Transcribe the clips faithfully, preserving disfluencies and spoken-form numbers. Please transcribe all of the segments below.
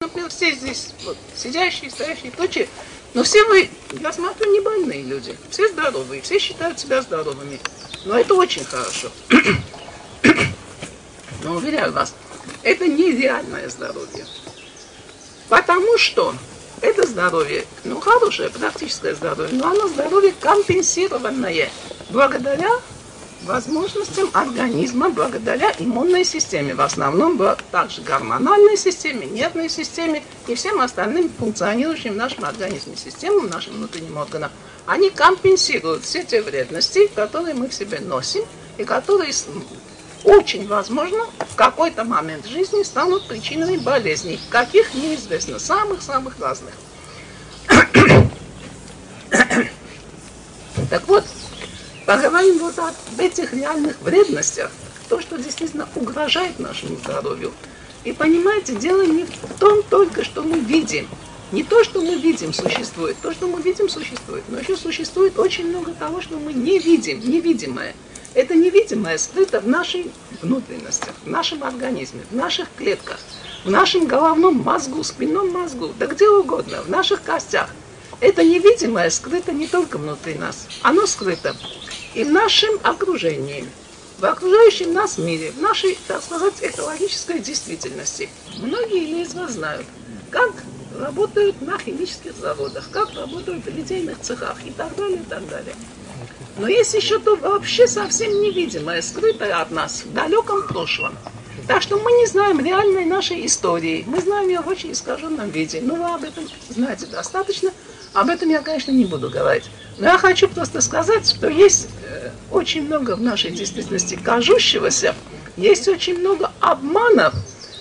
например, все здесь, вот, сидящие, стоящие, прочие, но все вы, я смотрю, не больные люди, все здоровые, все считают себя здоровыми. Но это очень хорошо. Но уверяю вас, это нереальное здоровье. Потому что это здоровье, ну, хорошее, практическое здоровье, но оно здоровье компенсированное благодаря возможностям организма, благодаря иммунной системе, в основном также гормональной системе, нервной системе и всем остальным функционирующим в нашем организме системам, нашим внутренним органам. Они компенсируют все те вредности, которые мы в себе носим и которые очень возможно в какой-то момент жизни станут причинами болезней, каких неизвестно, самых-самых разных. Так вот, поговорим вот об этих реальных вредностях, то, что действительно угрожает нашему здоровью. И понимаете, дело не в том только, что мы видим. Не то, что мы видим, существует. То, что мы видим, существует. Но еще существует очень много того, что мы не видим, невидимое. Это невидимое скрыто в нашей внутренности, в нашем организме, в наших клетках, в нашем головном мозгу, спинном мозгу, да где угодно, в наших костях. Это невидимое скрыто не только внутри нас, оно скрыто и в нашем окружении, в окружающем нас мире, в нашей, так сказать, экологической действительности. Многие из вас знают, как работают на химических заводах, как работают в литейных цехах и так далее, и так далее. Но есть еще то вообще совсем невидимое, скрытое от нас в далеком прошлом. Так что мы не знаем реальной нашей истории, мы знаем ее в очень искаженном виде. Но вы об этом знаете достаточно, об этом я, конечно, не буду говорить. Но я хочу просто сказать, что есть э, очень много в нашей действительности кажущегося, есть очень много обманов,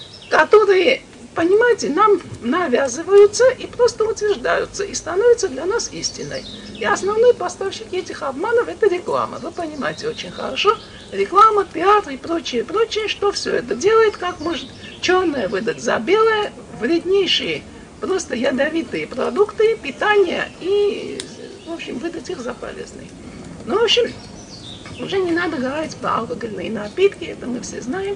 которые, понимаете, нам навязываются и просто утверждаются, и становятся для нас истиной. И основной поставщик этих обманов – это реклама. Вы понимаете очень хорошо. Реклама, пиар и прочее, прочее, что все это делает, как может черное выдать за белое, вреднейшие, просто ядовитые продукты, питания и, в общем, выдать их за полезные. Ну, в общем, уже не надо говорить про алкогольные напитки, это мы все знаем.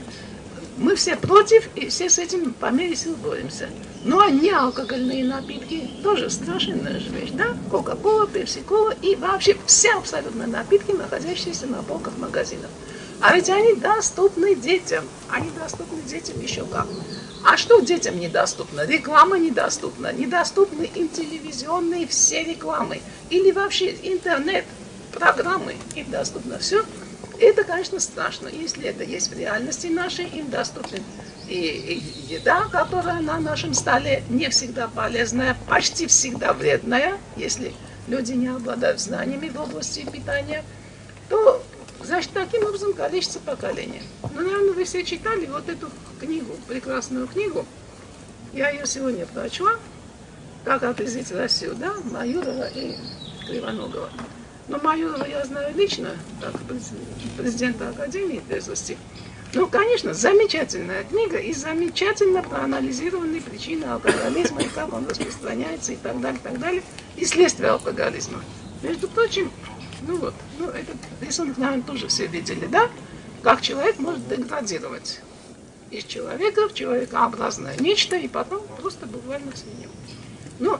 Мы все против, и все с этим по мере сил боремся. Ну, а не алкогольные напитки тоже страшная же вещь, да? Кока-кола, пепси-кола и вообще все абсолютно напитки, находящиеся на полках магазинов. А ведь они доступны детям. Они доступны детям еще как. А что детям недоступно? Реклама недоступна. Недоступны им телевизионные все рекламы. Или вообще интернет, программы. Им доступно все. Это, конечно, страшно. Если это есть в реальности нашей, им доступна и, и еда, которая на нашем столе не всегда полезная, почти всегда вредная, если люди не обладают знаниями в области питания, то, значит, таким образом количество поколений. Ну, наверное, вы все читали вот эту книгу, прекрасную книгу. Я ее сегодня прочла, «Как определить Россию», да, Маюрова и Кривоногова. Но Маюрова я знаю лично, как президента Академии трезвости. Ну, конечно, замечательная книга и замечательно проанализированные причины алкоголизма и как он распространяется и так далее, так далее, и следствие алкоголизма. Между прочим, ну вот, ну этот рисунок, наверное, тоже все видели, да? Как человек может деградировать из человека в человекообразное нечто и потом просто буквально в свинью. Ну,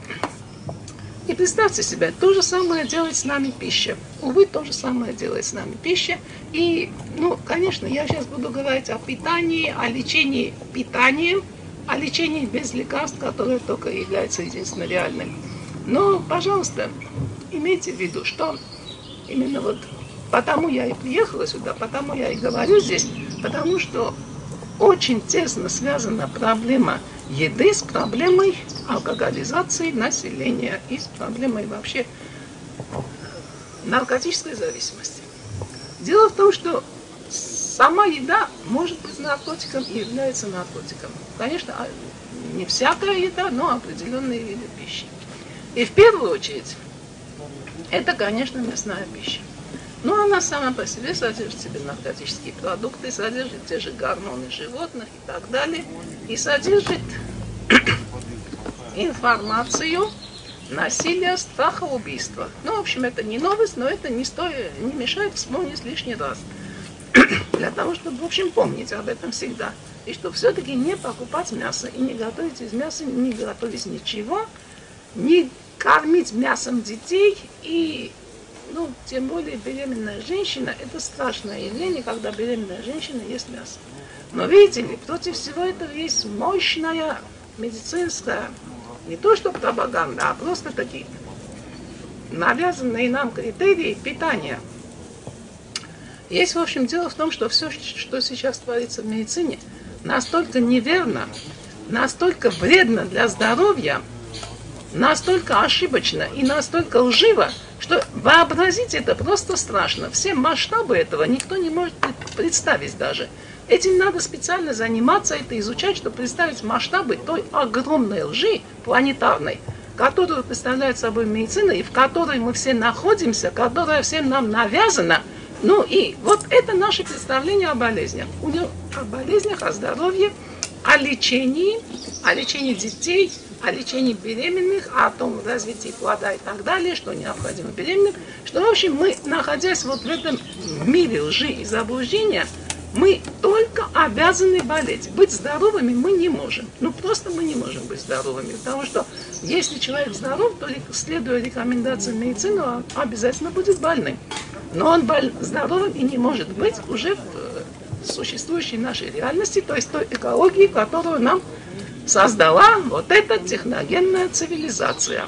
и представьте себе, то же самое делает с нами пища. Увы, то же самое делает с нами пища. И, ну, конечно, я сейчас буду говорить о питании, о лечении питанием, о лечении без лекарств, которое только является единственно реальным. Но, пожалуйста, имейте в виду, что именно вот потому я и приехала сюда, потому я и говорю здесь, потому что очень тесно связана проблема еды с проблемой алкоголизации населения и с проблемой вообще наркотической зависимости. Дело в том, что сама еда может быть наркотиком и является наркотиком. Конечно, не всякая еда, но определенные виды пищи. И в первую очередь, это, конечно, мясная пища. Но она сама по себе содержит в себе наркотические продукты, содержит те же гормоны животных и так далее. И содержит информацию насилия, страха, убийства. Ну, в общем, это не новость, но это не, стоит, не мешает вспомнить лишний раз. для того, чтобы, в общем, помнить об этом всегда. И что все-таки не покупать мясо и не готовить из мяса, не готовить ничего, не кормить мясом детей и, ну, тем более беременная женщина, это страшное явление, когда беременная женщина ест мясо. Но видите ли, против всего этого есть мощная медицинская, не то что пропаганда, а просто такие навязанные нам критерии питания. Есть, в общем, дело в том, что все, что сейчас творится в медицине, настолько неверно, настолько вредно для здоровья, настолько ошибочно и настолько лживо, что вообразить это просто страшно. Все масштабы этого никто не может представить даже. Этим надо специально заниматься, это изучать, чтобы представить масштабы той огромной лжи планетарной, которую представляет собой медицина, и в которой мы все находимся, которая всем нам навязана. Ну и вот это наше представление о болезнях. О болезнях, о здоровье, о лечении, о лечении детей, о лечении беременных, о том развитии плода и так далее, что необходимо беременным. Что, в общем, мы, находясь вот в этом мире лжи и заблуждения, мы только обязаны болеть. Быть здоровыми мы не можем. Ну, просто мы не можем быть здоровыми. Потому что если человек здоров, то, следуя рекомендациям медицины, он обязательно будет больным. Но он боль... здоровым и не может быть уже в существующей нашей реальности, то есть той экологии, которую нам создала вот эта техногенная цивилизация,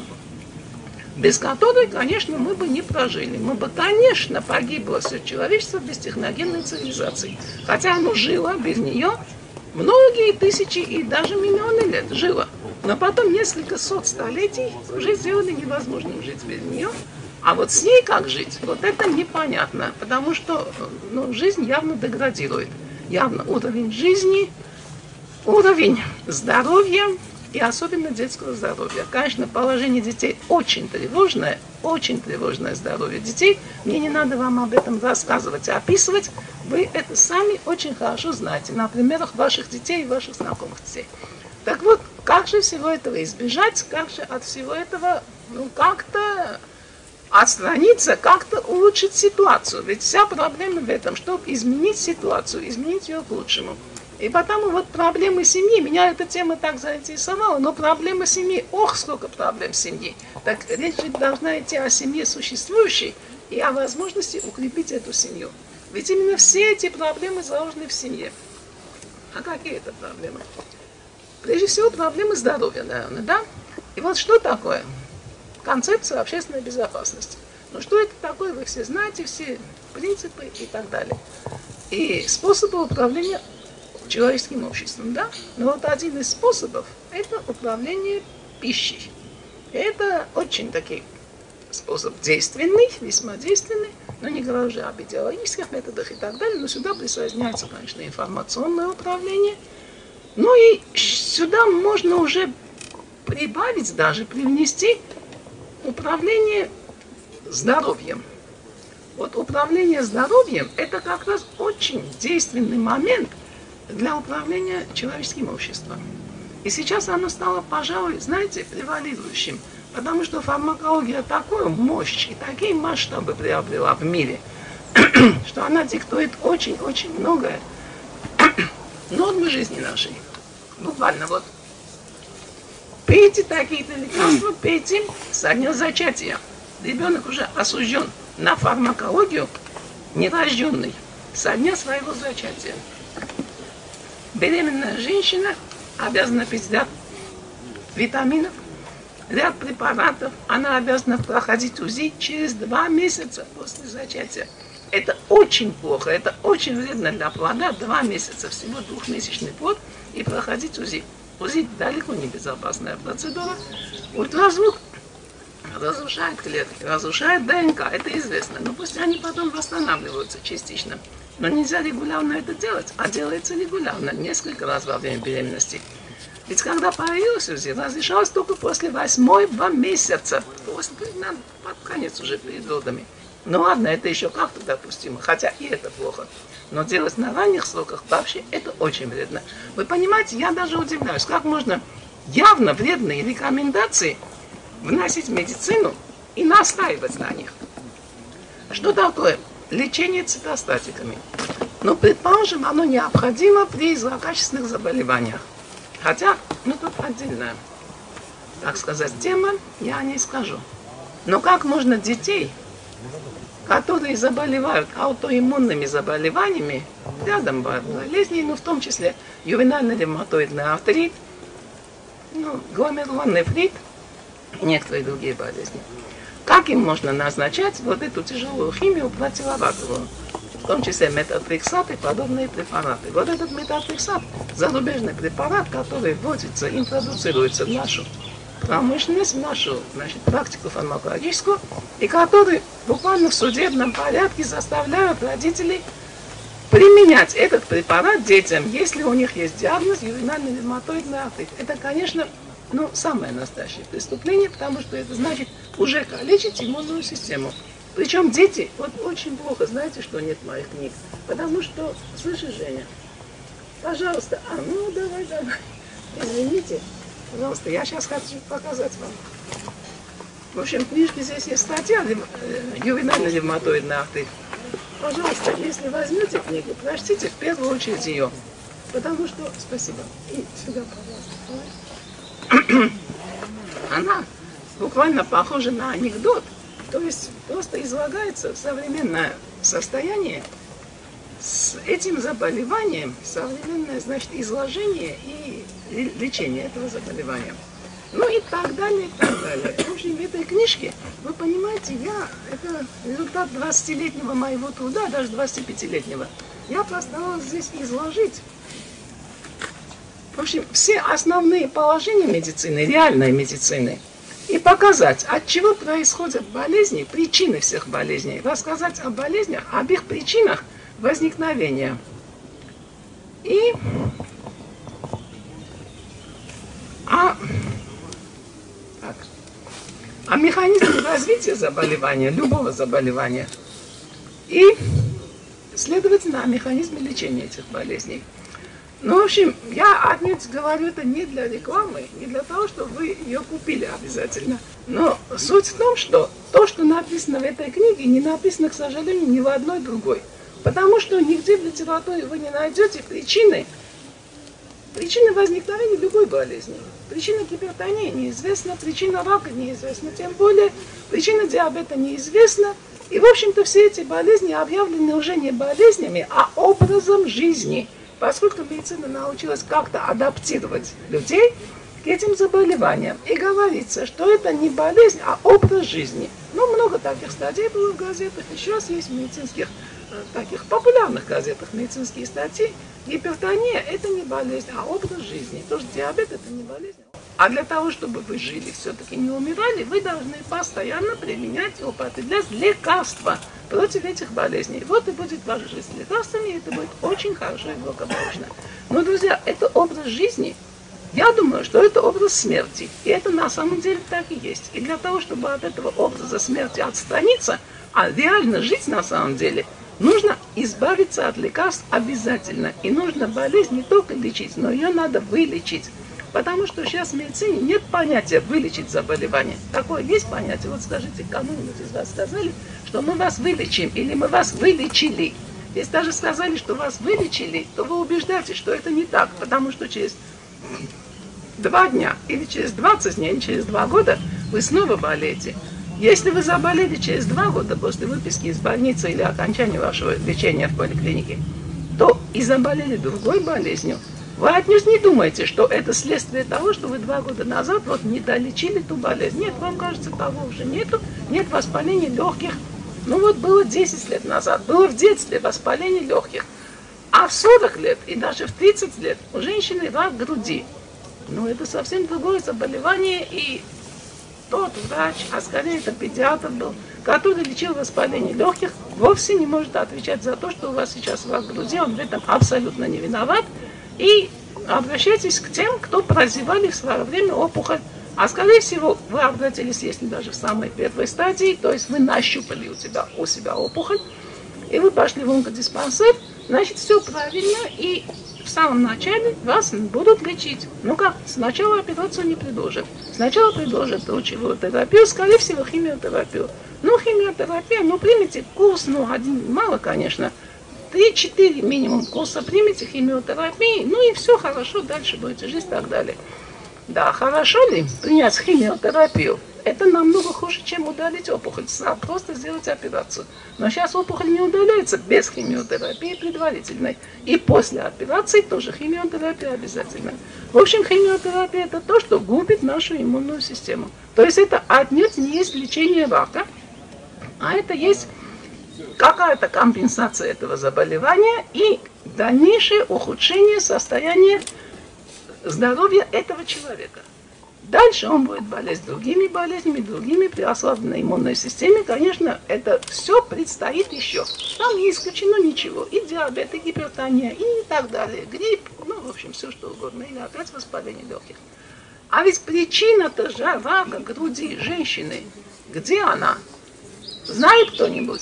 без которой, конечно, мы бы не прожили. Мы бы, конечно, погибло все человечество без техногенной цивилизации. Хотя оно жило без нее многие тысячи и даже миллионы лет жило. Но потом несколько сот столетий уже сделали невозможным жить без нее. А вот с ней как жить, вот это непонятно. Потому что ну, жизнь явно деградирует. Явно уровень жизни, уровень здоровья, и особенно детского здоровья. Конечно, положение детей очень тревожное, очень тревожное здоровье детей. Мне не надо вам об этом рассказывать и описывать. Вы это сами очень хорошо знаете на примерах ваших детей и ваших знакомых детей. Так вот, как же всего этого избежать, как же от всего этого ну, как-то отстраниться, как-то улучшить ситуацию. Ведь вся проблема в этом, чтобы изменить ситуацию, изменить ее к лучшему. И потому вот проблемы семьи, меня эта тема так заинтересовала, но проблема семьи, ох, сколько проблем семьи. Так речь должна идти о семье существующей и о возможности укрепить эту семью. Ведь именно все эти проблемы заложены в семье. А какие это проблемы? Прежде всего, проблемы здоровья, наверное, да? И вот что такое концепция общественной безопасности? Ну что это такое, вы все знаете, все принципы и так далее. И способы управления человеческим обществом, да? Но вот один из способов – это управление пищей. Это очень такой способ действенный, весьма действенный, но не говоря уже об идеологических методах и так далее, но сюда присоединяется, конечно, информационное управление. Ну и сюда можно уже прибавить даже, привнести управление здоровьем. Вот управление здоровьем – это как раз очень действенный момент для управления человеческим обществом. И сейчас оно стало, пожалуй, знаете, превалирующим, потому что фармакология такую мощь и такие масштабы приобрела в мире, что она диктует очень-очень многое нормы жизни нашей. Буквально вот пейте такие-то лекарства, пейте со дня зачатия. Ребенок уже осужден на фармакологию, нерожденный, со дня своего зачатия. Беременная женщина обязана пить ряд витаминов, ряд препаратов. Она обязана проходить УЗИ через два месяца после зачатия. Это очень плохо, это очень вредно для плода. Два месяца, всего двухмесячный плод, и проходить УЗИ. УЗИ далеко не безопасная процедура. Ультразвук разрушает клетки, разрушает ДНК, это известно. Но пусть они потом восстанавливаются частично. Но нельзя регулярно это делать, а делается регулярно, несколько раз во время беременности. Ведь когда появилась УЗИ, разрешалось только после восьмого месяца, после, под конец уже перед родами. Ну ладно, это еще как-то допустимо, хотя и это плохо. Но делать на ранних сроках вообще это очень вредно. Вы понимаете, я даже удивляюсь, как можно явно вредные рекомендации вносить в медицину и настаивать на них. Что такое лечение цитостатиками? Но, предположим, оно необходимо при злокачественных заболеваниях. Хотя, ну тут отдельная, так сказать, тема, я не скажу. Но как можно детей, которые заболевают аутоиммунными заболеваниями, рядом болезней, ну в том числе ювенальный ревматоидный артрит, ну, гломерулонефрит и некоторые другие болезни. Как им можно назначать вот эту тяжелую химию противораковую, в том числе метотрексат и подобные препараты. Вот этот метотрексат, зарубежный препарат, который вводится, интродуцируется в нашу промышленность, в нашу, значит, практику фармакологическую, и который буквально в судебном порядке заставляют родителей применять этот препарат детям, если у них есть диагноз ювенальный ревматоидный артрит. Это, конечно, ну, самое настоящее преступление, потому что это значит уже калечить иммунную систему. Причем дети, вот очень плохо, знаете, что нет моих книг, потому что, слышишь, Женя, пожалуйста, а ну давай, давай, извините, пожалуйста, я сейчас хочу показать вам. В общем, в книжке здесь есть статья ювенальный ревматоидный артрит. Пожалуйста, если возьмете книгу, прочтите в первую очередь ее, потому что, спасибо, и сюда, пожалуйста. Она буквально похожа на анекдот, то есть просто излагается современное состояние с этим заболеванием, современное, значит, изложение и лечение этого заболевания. Ну и так далее, и так далее. В общем, в этой книжке, вы понимаете, я, это результат двадцатилетнего моего труда, даже двадцатипятилетнего. Я постаралась здесь изложить, в общем, все основные положения медицины, реальной медицины, и показать, от чего происходят болезни, причины всех болезней, рассказать о болезнях, об их причинах возникновения. И о, так, о механизме развития заболевания, любого заболевания. И, следовательно, о механизме лечения этих болезней. Ну, в общем, я отнюдь говорю это не для рекламы, не для того, чтобы вы ее купили обязательно. Но суть в том, что то, что написано в этой книге, не написано, к сожалению, ни в одной другой. Потому что нигде в литературе вы не найдете причины, причины возникновения любой болезни. Причина гипертонии неизвестна, причина рака неизвестна, тем более причина диабета неизвестна. И, в общем-то, все эти болезни объявлены уже не болезнями, а образом жизни. Поскольку медицина научилась как-то адаптировать людей к этим заболеваниям. И говорится, что это не болезнь, а образ жизни. Ну, много таких статей было в газетах. И сейчас есть в медицинских, таких популярных газетах медицинские статьи. Гипертония – это не болезнь, а образ жизни. Потому что диабет – это не болезнь. А для того, чтобы вы жили, все-таки не умирали, вы должны постоянно применять и употреблять лекарства против этих болезней. Вот и будет ваша жизнь с лекарствами, и это будет очень хорошо и благополучно. Но, друзья, это образ жизни. Я думаю, что это образ смерти. И это на самом деле так и есть. И для того, чтобы от этого образа смерти отстраниться, а реально жить на самом деле, нужно избавиться от лекарств обязательно. И нужно болезнь не только лечить, но ее надо вылечить. Потому что сейчас в медицине нет понятия вылечить заболевание. Такое есть понятие. Вот скажите, кому-нибудь из вас сказали, что мы вас вылечим или мы вас вылечили. Если даже сказали, что вас вылечили, то вы убеждаетесь, что это не так. Потому что через два дня или через двадцать дней, или через два года вы снова болеете. Если вы заболели через два года после выписки из больницы или окончания вашего лечения в поликлинике, то и заболели другой болезнью, вы отнюдь не думаете, что это следствие того, что вы два года назад вот не долечили ту болезнь. Нет, вам кажется, того уже нету, нет воспаления легких. Ну вот было десять лет назад, было в детстве воспаление легких. А в сорок лет и даже в тридцать лет у женщины рак груди. Ну это совсем другое заболевание, и тот врач, а скорее это педиатр был, который лечил воспаление легких, вовсе не может отвечать за то, что у вас сейчас рак груди, он в этом абсолютно не виноват. И обращайтесь к тем, кто прозевали в свое время опухоль. А скорее всего, вы обратились, если даже в самой первой стадии, то есть вы нащупали у себя, у себя опухоль, и вы пошли в онкодиспансер, значит, все правильно, и в самом начале вас будут лечить. Ну как, сначала операцию не предложат. Сначала предложат лучевую терапию, скорее всего, химиотерапию. Ну, химиотерапия, ну, примите курс, ну, один, мало, конечно, три-четыре минимум курса примите химиотерапии, ну и все хорошо, дальше будете жить и так далее. Да, хорошо ли принять химиотерапию? Это намного хуже, чем удалить опухоль. Просто сделать операцию. Но сейчас опухоль не удаляется без химиотерапии предварительной. И после операции тоже химиотерапия обязательно. В общем, химиотерапия это то, что губит нашу иммунную систему. То есть это отнюдь не есть лечение рака, а это есть какая-то компенсация этого заболевания и дальнейшее ухудшение состояния здоровья этого человека. Дальше он будет болеть другими болезнями, другими при ослабленной иммунной системе. Конечно, это все предстоит еще. Там не исключено ничего. И диабет, и гипертония, и так далее. Грипп, ну, в общем, все что угодно. Или опять воспаление легких. А ведь причина-то же рака груди женщины, где она? Знает кто-нибудь?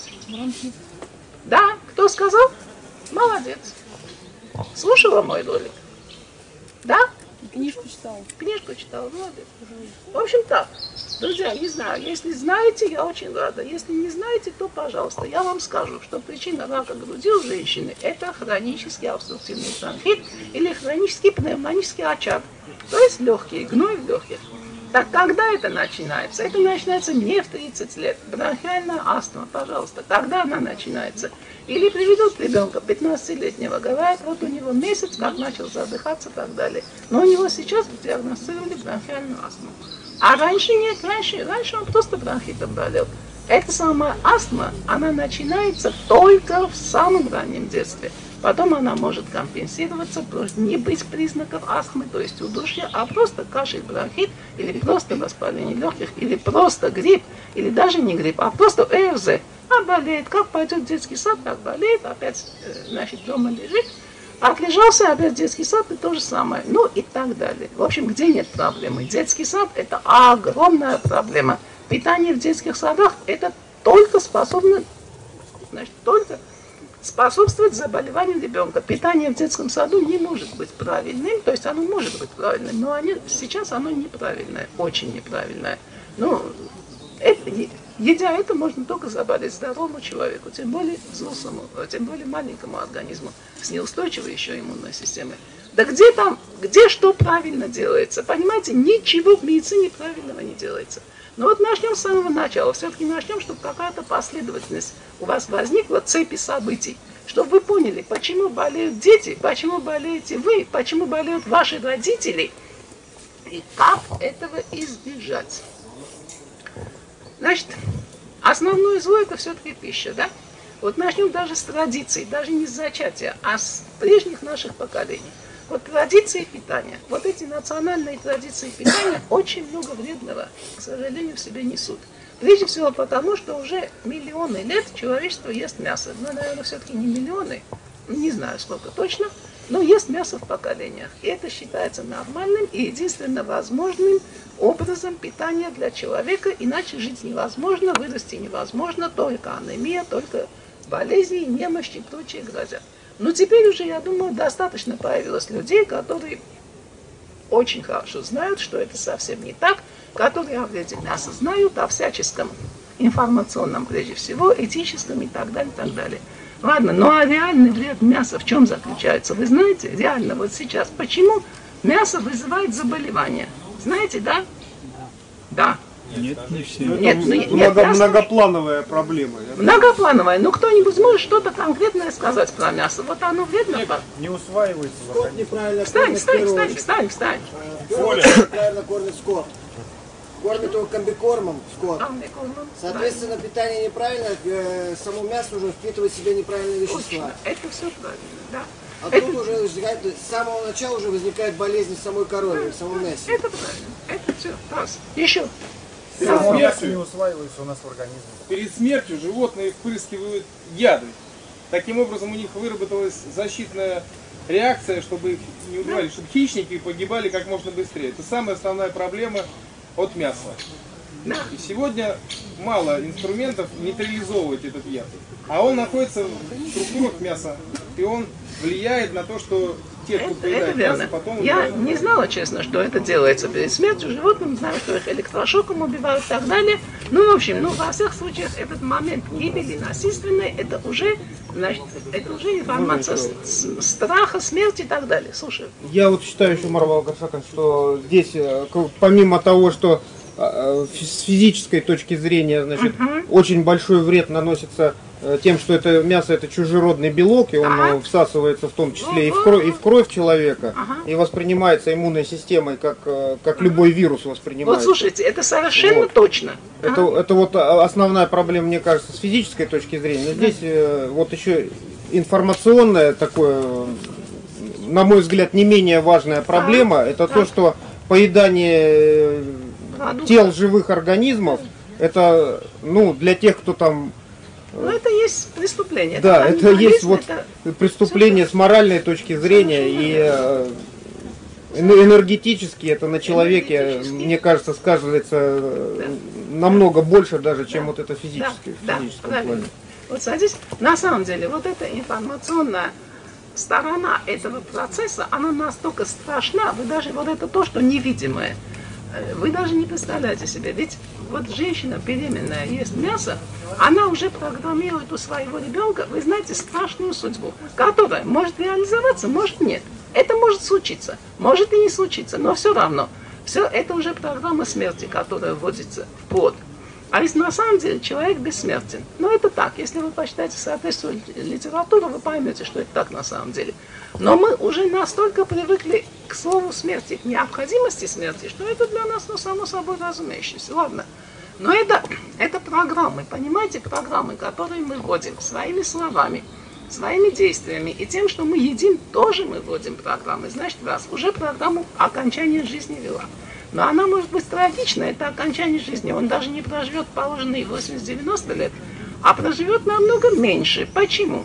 Да, кто сказал? Молодец. Слушала мой ролик? Да? Книжку читала. Книжку читала, молодец. В общем так, друзья, не знаю, если знаете, я очень рада. Если не знаете, то, пожалуйста, я вам скажу, что причина рака груди у женщины – это хронический обструктивный бронхит или хронический пневмонический очаг, то есть легкие, гной в легких. Так когда это начинается? Это начинается не в тридцать лет. Бронхиальная астма, пожалуйста, когда она начинается? Или приведут ребенка пятнадцатилетнего, говорят, вот у него месяц, как начал задыхаться и так далее. Но у него сейчас диагностировали бронхиальную астму. А раньше нет, раньше, раньше он просто бронхитом болел. Эта самая астма, она начинается только в самом раннем детстве. Потом она может компенсироваться, не быть признаков астмы, то есть удушья, а просто кашель, бронхит, или просто воспаление легких, или просто грипп, или даже не грипп, а просто ЭРЗ. А болеет, как пойдет в детский сад, так болеет, опять, значит, дома лежит, отлежался, опять в детский сад, и то же самое, ну и так далее. В общем, где нет проблемы? Детский сад – это огромная проблема. Питание в детских садах – это только способно, значит, только способствовать заболеванию ребенка. Питание в детском саду не может быть правильным, то есть оно может быть правильным, но они, сейчас оно неправильное, очень неправильное. Ну, это, едя это, можно только заболеть здоровому человеку, тем более взрослому, тем более маленькому организму с неустойчивой еще иммунной системой. Да где там, где что правильно делается? Понимаете, ничего в медицине правильного не делается. Но вот начнем с самого начала. Все-таки начнем, чтобы какая-то последовательность у вас возникла, цепи событий. Чтобы вы поняли, почему болеют дети, почему болеете вы, почему болеют ваши родители, и как этого избежать. Значит, основное зло это все-таки пища, да? Вот начнем даже с традиций, даже не с зачатия, а с прежних наших поколений. Вот традиции питания, вот эти национальные традиции питания очень много вредного, к сожалению, в себе несут. Прежде всего потому, что уже миллионы лет человечество ест мясо. Ну, наверное, все-таки не миллионы, не знаю сколько точно, но ест мясо в поколениях. И это считается нормальным и единственно возможным образом питания для человека, иначе жить невозможно, вырасти невозможно, только анемия, только болезни, немощи и прочие грозят. Но теперь уже, я думаю, достаточно появилось людей, которые очень хорошо знают, что это совсем не так, которые о вреде мяса знают, о всяческом информационном, прежде всего, этическом и так далее, и так далее. Ладно, ну а реальный вред мяса в чем заключается? Вы знаете, реально, вот сейчас, почему мясо вызывает заболевания? Знаете, да? Да. Нет, не все. Нет, ну, нет, Много, я многоплановая проблема. Многоплановая. Ну кто-нибудь может что-то конкретное сказать про мясо? Вот оно вредно? Не, не усваивается. Скот неправильно Встань, кормит в встань, первую встань, очередь. встань, встань. В первую очередь неправильно кормит скот. Кормит его комбикормом скот. Соответственно, питание неправильно, э, само мясо уже впитывает в себя неправильные вещества. Точно, это все правильно, да. А это, тут уже возникает, с самого начала уже возникает болезнь в самой корове, в самом мясе. это правильно, это все. Раз. Еще. Само мясо не усваивается у нас в организме. Перед смертью животные впрыскивают яды. Таким образом у них выработалась защитная реакция, чтобы их не убивали, чтобы хищники погибали как можно быстрее. Это самая основная проблема от мяса. И сегодня мало инструментов нейтрализовывать этот яд. А он находится в структурах мяса, и он влияет на то, что те, кто Это, поедает это верно. мясо, потом Я умирают. не знала, честно, что это делается перед смертью животных, знаю, что их электрошоком убивают и так далее. Ну, в общем, ну, во всех случаях этот момент гибели насильственной, это уже, значит, это уже информация с, с- страха, смерти и так далее. Слушай. Я вот считаю еще, Марвал Гаршакан, что здесь, э, к- помимо того, что э, фи- с физической точки зрения, значит, очень большой вред наносится э, тем, что это мясо это чужеродный белок, и он Ага. э, всасывается в том числе и в кровь, и в кровь человека, Ага. и воспринимается иммунной системой, как, э, как любой вирус Вот воспринимается. слушайте, это совершенно Вот. точно. Это, Ага. это вот а, основная проблема, мне кажется, с физической точки зрения. Но здесь э, вот еще информационная такое, э, на мой взгляд, не менее важная проблема, это то, что поедание э, Продукты. тел живых организмов, это, ну, для тех, кто там, Ну, это есть преступление. да, это каннибализм, есть вот это- преступление с моральной точки зрения и э, эне- энергетически это на человеке, Энергетически. мне кажется, сказывается э, намного больше даже, чем вот это физическое, в Да, физическом правильно. плане. Вот садись. На самом деле, вот эта информационная сторона этого процесса, она настолько страшна, вы даже вот это то, что невидимое, э, вы даже не представляете себе. Ведь вот женщина беременная ест мясо, она уже программирует у своего ребенка, вы знаете, страшную судьбу, которая может реализоваться, может нет. Это может случиться, может и не случиться, но все равно. Все это уже программа смерти, которая вводится в плод. А ведь на самом деле человек бессмертен. Но это так. Если вы почитаете соответствующую литературу, вы поймете, что это так на самом деле. Но мы уже настолько привыкли к слову смерти, к необходимости смерти, что это для нас, ну, само собой разумеющееся. Ладно. Но это, это программы, понимаете, программы, которые мы вводим своими словами, своими действиями. И тем, что мы едим, тоже мы вводим программы. Значит, раз уже программу окончания жизни вела. Но она может быть трагична, это окончание жизни. Он даже не проживет положенные восемьдесят-девяносто лет, а проживет намного меньше. Почему?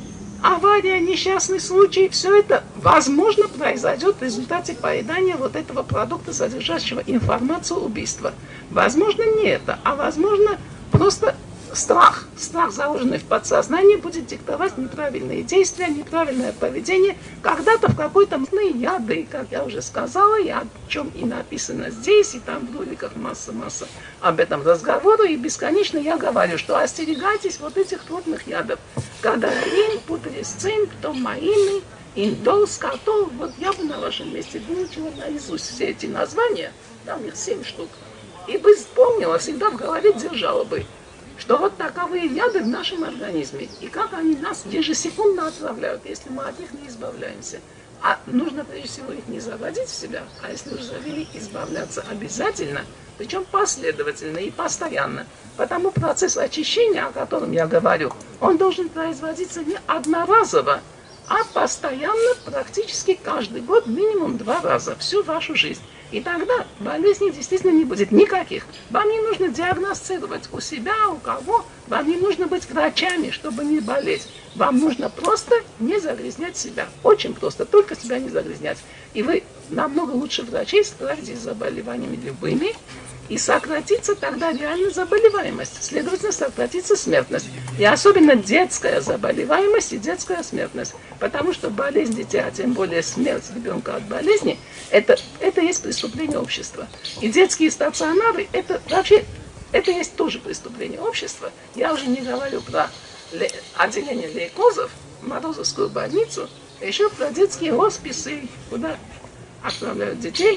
Авария, несчастный случай, все это, возможно, произойдет в результате поедания вот этого продукта, содержащего информацию убийства. Возможно, не это, а возможно, просто страх, страх, заложенный в подсознании, будет диктовать неправильные действия, неправильное поведение. Когда-то в какой-то яды, как я уже сказала, и о чем и написано здесь, и там в роликах масса-масса об этом разговора, и бесконечно я говорю, что остерегайтесь вот этих трудных ядов. Кадарин, путрисцин, томаины, индол, скатол. Вот я бы на вашем месте выучила наизусть все эти названия, там их семь штук, и бы вспомнила, всегда в голове держала бы, что вот таковые яды в нашем организме, и как они нас ежесекундно отравляют, если мы от них не избавляемся. А нужно прежде всего их не заводить в себя, а если уже завели, избавляться обязательно, причем последовательно и постоянно. Потому процесс очищения, о котором я говорю, он должен производиться не одноразово, а постоянно, практически каждый год, минимум два раза, всю вашу жизнь. И тогда болезней действительно не будет никаких. Вам не нужно диагностировать у себя, у кого. Вам не нужно быть врачами, чтобы не болеть. Вам нужно просто не загрязнять себя. Очень просто, только себя не загрязнять. И вы намного лучше врачей справитесь с заболеваниями любыми. И сократится тогда реально заболеваемость. Следовательно, сократится смертность. И особенно детская заболеваемость и детская смертность. Потому что болезнь дитя, а тем более смерть ребенка от болезни, это, это есть преступление общества. И детские стационары, это вообще, это есть тоже преступление общества. Я уже не говорю про ле, отделение лейкозов, Морозовскую больницу, а еще про детские хосписы, куда отправляют детей,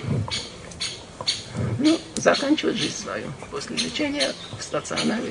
ну, заканчивать жизнь свою после лечения в стационаре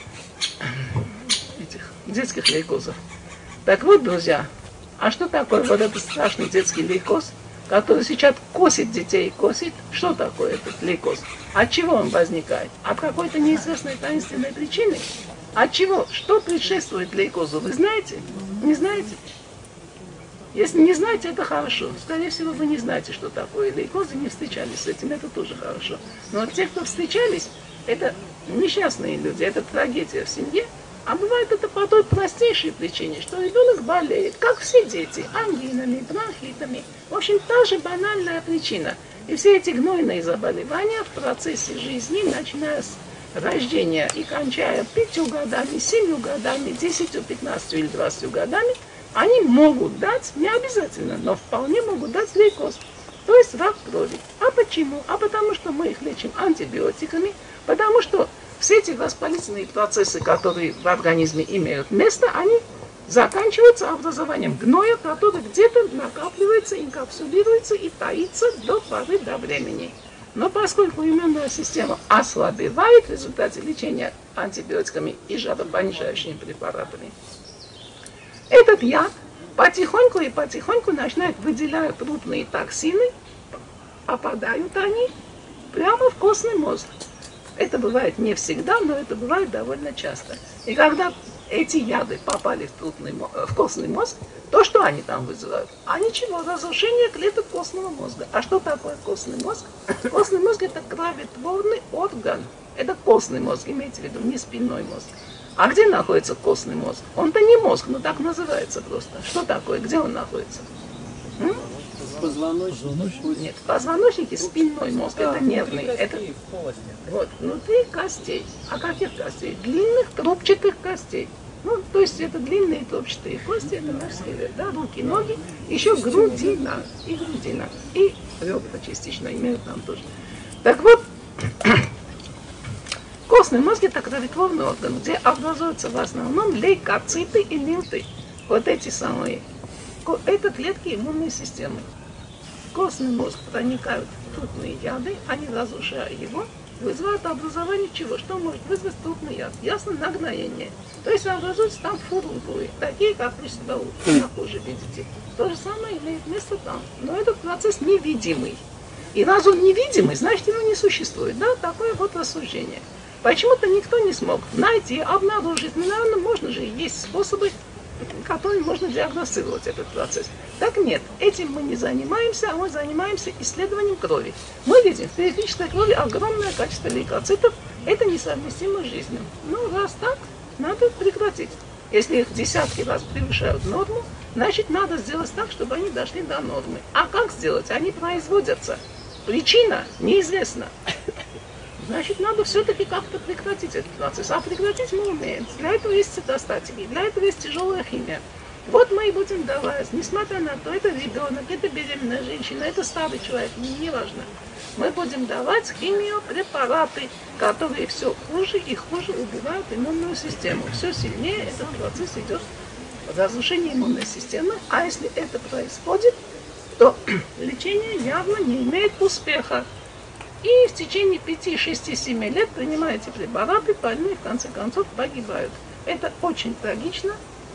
этих детских лейкозов. Так вот, друзья, а что такое вот этот страшный детский лейкоз, который сейчас косит детей, косит? Что такое этот лейкоз? От чего он возникает? От какой-то неизвестной таинственной причины? От чего? Что предшествует лейкозу? Вы знаете? Не знаете? Если не знаете, это хорошо. Скорее всего, вы не знаете, что такое лейкоз, и не встречались с этим, это тоже хорошо. Но вот те, кто встречались, это несчастные люди, это трагедия в семье. А бывает это по той простейшей причине, что ребенок болеет, как все дети, ангинами, бронхитами. В общем, та же банальная причина. И все эти гнойные заболевания в процессе жизни, начиная с рождения и кончая пятью годами, семью годами, десятью, пятнадцатью или двадцатью годами, они могут дать, не обязательно, но вполне могут дать лейкоз, то есть рак крови. А почему? А потому что мы их лечим антибиотиками, потому что все эти воспалительные процессы, которые в организме имеют место, они заканчиваются образованием гноя, который где-то накапливается, инкапсулируется и таится до поры до времени. Но поскольку иммунная система ослабевает в результате лечения антибиотиками и жаропонижающими препаратами, этот яд потихоньку и потихоньку начинает выделять крупные токсины, попадают они прямо в костный мозг. Это бывает не всегда, но это бывает довольно часто. И когда эти яды попали в, крупный, в костный мозг, то что они там вызывают? А ничего, разрушение клеток костного мозга. А что такое костный мозг? Костный мозг — это кроветворный орган. Это костный мозг, имейте в виду, не спинной мозг. А где находится костный мозг? Он-то не мозг, но так называется просто. Что такое? Где он находится? М? Позвоночник. Нет, в позвоночнике спинной мозг, это нервный. Это вот, внутри костей. А каких костей? Длинных трубчатых костей. Ну, то есть это длинные трубчатые кости, это наш скелет, да, руки, ноги, еще грудина, и грудина, и ребра частично имеют там тоже. Так вот, костный мозг — это кроветворный орган, где образуются в основном лейкоциты и лимфы. Вот эти самые. Это клетки иммунной системы. В костный мозг проникают трупные яды, они, разрушая его, вызывают образование чего? Что может вызвать трупный яд? Ясно, нагноение. То есть образуются там фурункулы, такие, как вы себя на коже видите. То же самое имеет место там. Но этот процесс невидимый. И раз он невидимый, значит, его не существует. Да, такое вот рассуждение. Почему-то никто не смог найти, обнаружить. Ну, наверное, можно же, есть способы, которыми можно диагностировать этот процесс. Так нет, этим мы не занимаемся, а мы занимаемся исследованием крови. Мы видим, в периферической крови огромное количество лейкоцитов, это несовместимо с жизнью. Ну, раз так, надо прекратить. Если их десятки раз превышают норму, значит, надо сделать так, чтобы они дошли до нормы. А как сделать? Они производятся. Причина неизвестна. Значит, надо все-таки как-то прекратить этот процесс. А прекратить мы умеем. Для этого есть цитостатики, для этого есть тяжелая химия. Вот мы и будем давать, несмотря на то, это ребенок, это беременная женщина, это старый человек, не важно. Мы будем давать химиопрепараты, которые все хуже и хуже убивают иммунную систему. Все сильнее этот процесс идет разрушение иммунной системы. А если это происходит, то лечение явно не имеет успеха. И в течение пяти, шести, семи лет принимаете препараты, больные в конце концов погибают. Это очень трагично.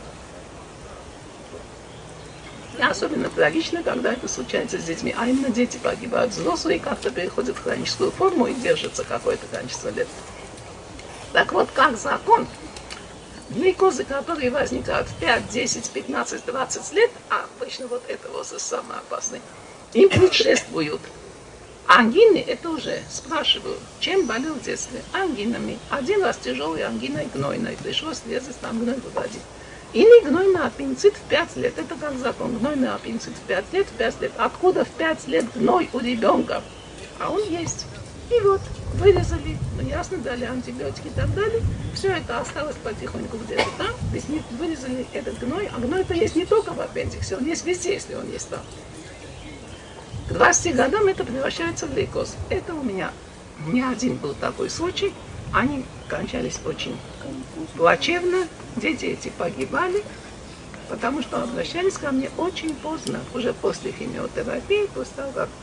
И особенно трагично, когда это случается с детьми. А именно дети погибают, взрослые как-то переходят в хроническую форму и держатся какое-то количество лет. Так вот, как закон, глюкозы, которые возникают в пять, десять, пятнадцать, двадцать лет, а обычно вот это возраст самый опасный, им предшествуют ангины. Это уже спрашиваю, чем болел в детстве? Ангинами. Один раз тяжелой ангиной гнойной, пришлось резать, там гной выводить. Или гнойный аппендицит в пять лет. Это как закон. Гнойный аппендицит в пять лет, в пять лет. Откуда в пять лет гной у ребенка? А он есть. И вот, вырезали, ну ясно, дали антибиотики и так далее. Все это осталось потихоньку где-то там. То есть вырезали этот гной. А гной-то есть не только в аппендиксе, он есть везде, если он есть там. К двадцати годам это превращается в лейкоз. Это у меня не один был такой случай. Они кончались очень плачевно. Дети эти погибали, потому что обращались ко мне очень поздно, уже после химиотерапии, после того, как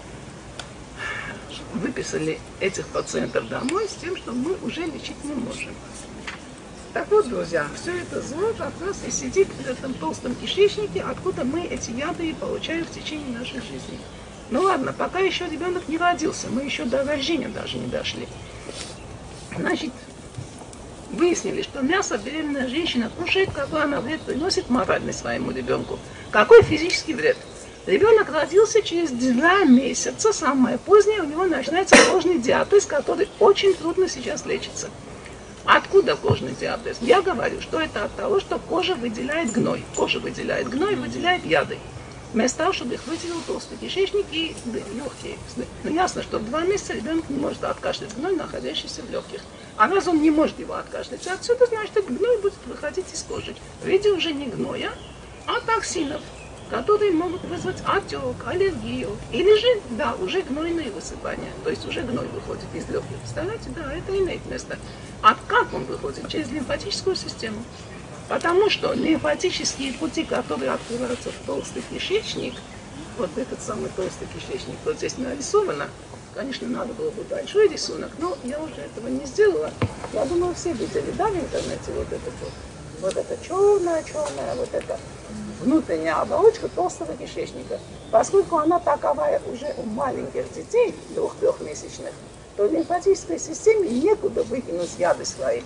выписали этих пациентов домой с тем, что мы уже лечить не можем. Так вот, друзья, все это зло как раз и сидит в этом толстом кишечнике, откуда мы эти яды и получаем в течение нашей жизни. Ну ладно, пока еще ребенок не родился, мы еще до рождения даже не дошли. Значит, выяснили, что мясо беременная женщина кушает, какой она вред приносит моральный своему ребенку. Какой физический вред? Ребенок родился через два месяца, самое позднее, у него начинается кожный диатез, который очень трудно сейчас лечится. Откуда кожный диатез? Я говорю, что это от того, что кожа выделяет гной. Кожа выделяет гной, выделяет яды. Вместо того, чтобы их выделил толстый кишечник и легкие. Но ясно, что в два месяца ребенок не может откашлять гной, находящийся в легких. А раз он не может его откашлять отсюда, значит, этот гной будет выходить из кожи. В виде уже не гноя, от токсинов, которые могут вызвать отек, аллергию, или же, да, уже гнойные высыпания, то есть уже гной выходит из легких. Представляете, да, это имеет место. А как он выходит? Через лимфатическую систему. Потому что лимфатические пути, которые открываются в толстый кишечник, вот этот самый толстый кишечник, вот здесь нарисовано, конечно, надо было бы большой рисунок, но я уже этого не сделала. Я думаю, все видели, да, в интернете вот это вот. Вот это черная-черная, вот эта внутренняя оболочка толстого кишечника. Поскольку она таковая уже у маленьких детей, двух-трехмесячных, то в лимфатической системе некуда выкинуть яды свои.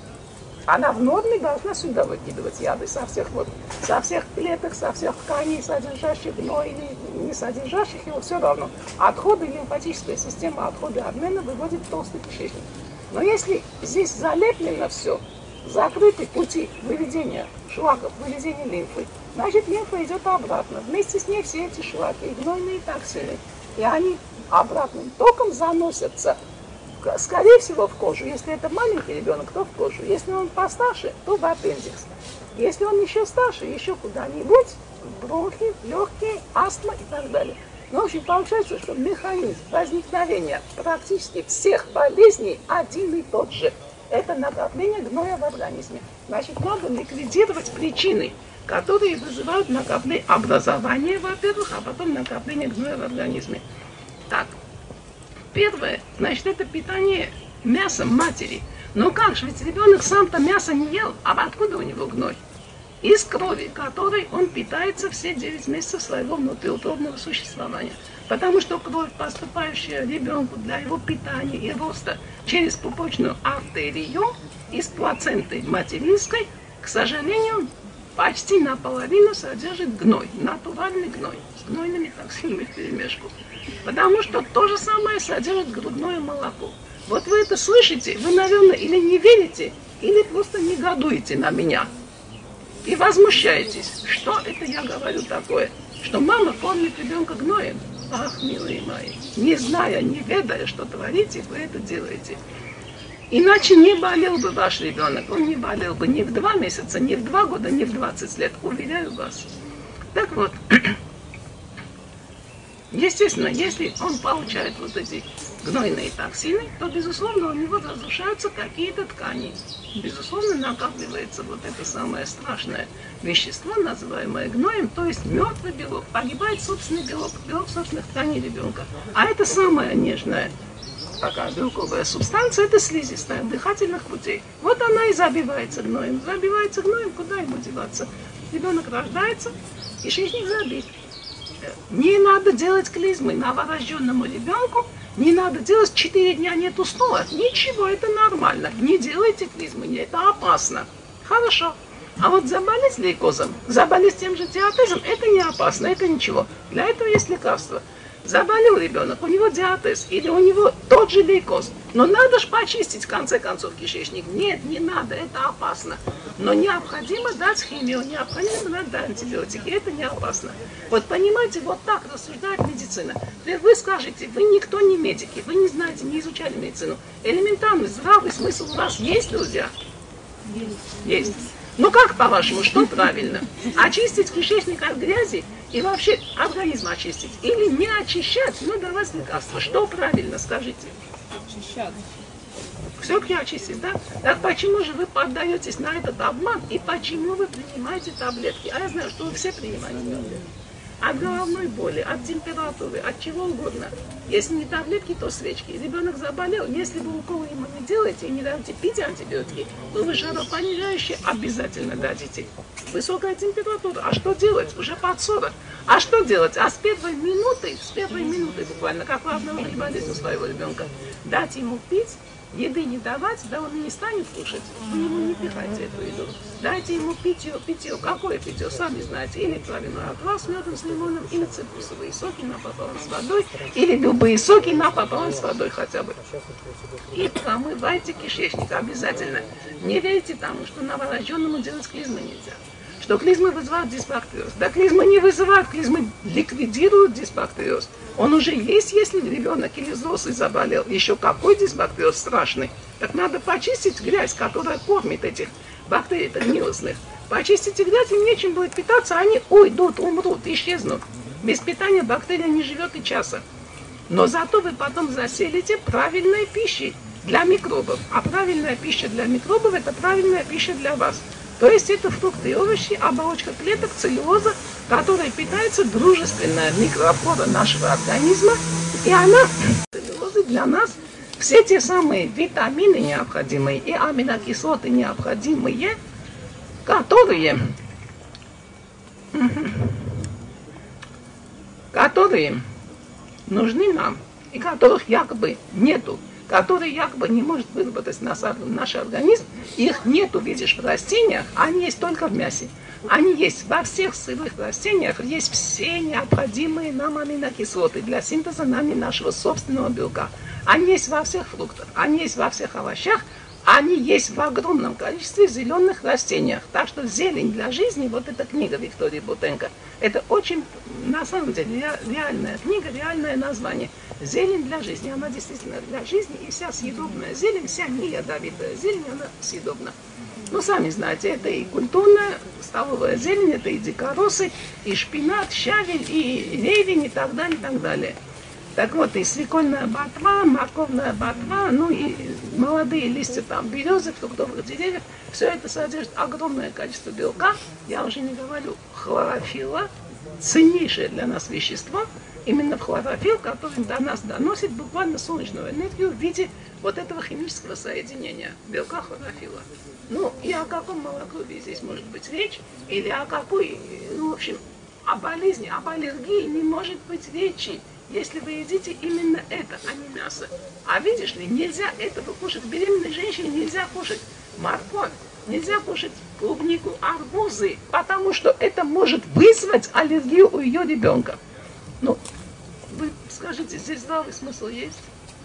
Она в норме должна сюда выкидывать яды со всех, вот, со всех клеток, со всех тканей, содержащих гной или не содержащих его, все равно. Отходы лимфатической системы, отходы обмена выводит в толстый кишечник. Но если здесь залеплено все, закрыты пути выведения шлаков, выведения лимфы, значит лимфа идет обратно. Вместе с ней все эти шлаки и гнойные токсины. И они обратным током заносятся, скорее всего, в кожу. Если это маленький ребенок, то в кожу. Если он постарше, то в аппендикс. Если он еще старше, еще куда-нибудь, в бронхи, легкие, астма и так далее. Ну, в общем, получается, что механизм возникновения практически всех болезней один и тот же. Это накопление гноя в организме. Значит, надо ликвидировать причины, которые вызывают накопление образования, во-первых, а потом накопление гноя в организме. Так, первое, значит, это питание мясом матери. Но как же, ведь ребенок сам-то мясо не ел, а откуда у него гной? Из крови, которой он питается все девять месяцев своего внутриутробного существования. Потому что кровь, поступающая ребенку для его питания и роста через пупочную артерию из плаценты материнской, к сожалению, почти наполовину содержит гной, натуральный гной, с гнойными токсинами вперемешку. Потому что то же самое содержит грудное молоко. Вот вы это слышите, вы, наверное, или не верите, или просто негодуете на меня. И возмущаетесь, что это я говорю такое, что мама кормит ребенка гноем. Ах, милые мои, не зная, не ведая, что творите, вы это делаете. Иначе не болел бы ваш ребенок, он не болел бы ни в два месяца, ни в два года, ни в двадцать лет, уверяю вас. Так вот, естественно, если он получает вот эти гнойные токсины, то, безусловно, у него разрушаются какие-то ткани. Безусловно, накапливается вот это самое страшное вещество, называемое гноем, то есть мертвый белок. Погибает собственный белок, белок собственных тканей ребенка. А это самая нежная такая белковая субстанция, это слизистая дыхательных путей. Вот она и забивается гноем. Забивается гноем, куда ему деваться? Ребенок рождается, кишечник забит. Не надо делать клизмы новорожденному ребенку, не надо делать, четыре дня нету стула. Ничего, это нормально. Не делайте клизмы, это опасно. Хорошо. А вот заболеть лейкозом, заболеть тем же диатезом, это не опасно, это ничего. Для этого есть лекарства. Заболел ребенок, у него диатез или у него тот же лейкоз. Но надо же почистить в конце концов кишечник. Нет, не надо, это опасно. Но необходимо дать химию, необходимо дать антибиотики, это не опасно. Вот понимаете, вот так рассуждает медицина. Вы скажете, вы никто не медики, вы не знаете, не изучали медицину. Элементарный здравый смысл у вас есть, друзья? Есть. Есть. Ну как, по-вашему, что правильно? Очистить кишечник от грязи и вообще организм очистить? Или не очищать, но давать лекарства? Что правильно, скажите? Очищать. Все-таки очистить, да? Так почему же вы поддаетесь на этот обман и почему вы принимаете таблетки? А я знаю, что вы все принимаете таблетки. От головной боли, от температуры, от чего угодно. Если не таблетки, то свечки. Ребенок заболел, если вы уколы ему не делаете и не даете пить антибиотики, то вы жаропонижающие обязательно дадите. Высокая температура. А что делать? Уже под сорок. А что делать? А с первой минуты, с первой минуты буквально, как вы обнаружили болезнь у своего ребенка, дать ему пить, еды не давать, да он не станет кушать, вы ему не пихайте эту еду. Дайте ему питье, питье, какое питье, сами знаете, или травяной отвар с медом, с лимоном, или цитрусовые соки напополам с водой, или любые соки напополам с водой хотя бы. И промывайте кишечник обязательно. Не верьте тому, что новорожденному делать клизмы нельзя. Что клизмы вызывают дисбактериоз. Да клизмы не вызывают, клизмы ликвидируют дисбактериоз. Он уже есть, если ребенок или взрослый заболел. Еще какой дисбактериоз страшный. Так надо почистить грязь, которая кормит этих бактерий гнилостных. Почистите грязь, им нечем будет питаться, они уйдут, умрут, исчезнут. Без питания бактерия не живет и часа. Но зато вы потом заселите правильной пищей для микробов. А правильная пища для микробов – это правильная пища для вас. То есть это фрукты и овощи, оболочка клеток, целлюлоза, которой питается дружественная микрофлора нашего организма. И она, целлюлоза для нас, все те самые витамины необходимые и аминокислоты необходимые, которые, которые нужны нам и которых якобы нету, которые якобы не может выработать наш, наш организм, их нету, видишь, в растениях, они есть только в мясе. Они есть во всех сырых растениях, есть все необходимые нам аминокислоты для синтеза нами нашего собственного белка. Они есть во всех фруктах, они есть во всех овощах, они есть в огромном количестве в зеленых растениях. Так что зелень для жизни, вот эта книга Виктории Бутенко, это очень, на самом деле, реальная книга, реальное название. Зелень для жизни, она действительно для жизни, и вся съедобная зелень, вся не ядовитая зелень, она съедобна. Ну, сами знаете, это и культурная столовая зелень, это и дикоросы, и шпинат, щавель, и ревень, и так далее, и так далее. Так вот, и свекольная ботва, морковная ботва, ну и молодые листья там березы, фруктовых деревьев, все это содержит огромное количество белка, я уже не говорю хлорофилла, ценнейшее для нас вещество, именно в хлорофилл, который до нас доносит буквально солнечную энергию в виде вот этого химического соединения белка хлорофилла. Ну и о каком малокровии здесь может быть речь, или о какой, ну в общем, о болезни, об аллергии не может быть речи, если вы едите именно это, а не мясо. А видишь ли, нельзя этого кушать. Беременной женщине нельзя кушать морковь, нельзя кушать клубнику, арбузы, потому что это может вызвать аллергию у ее ребенка. Ну, вы скажите, здесь здравый смысл есть?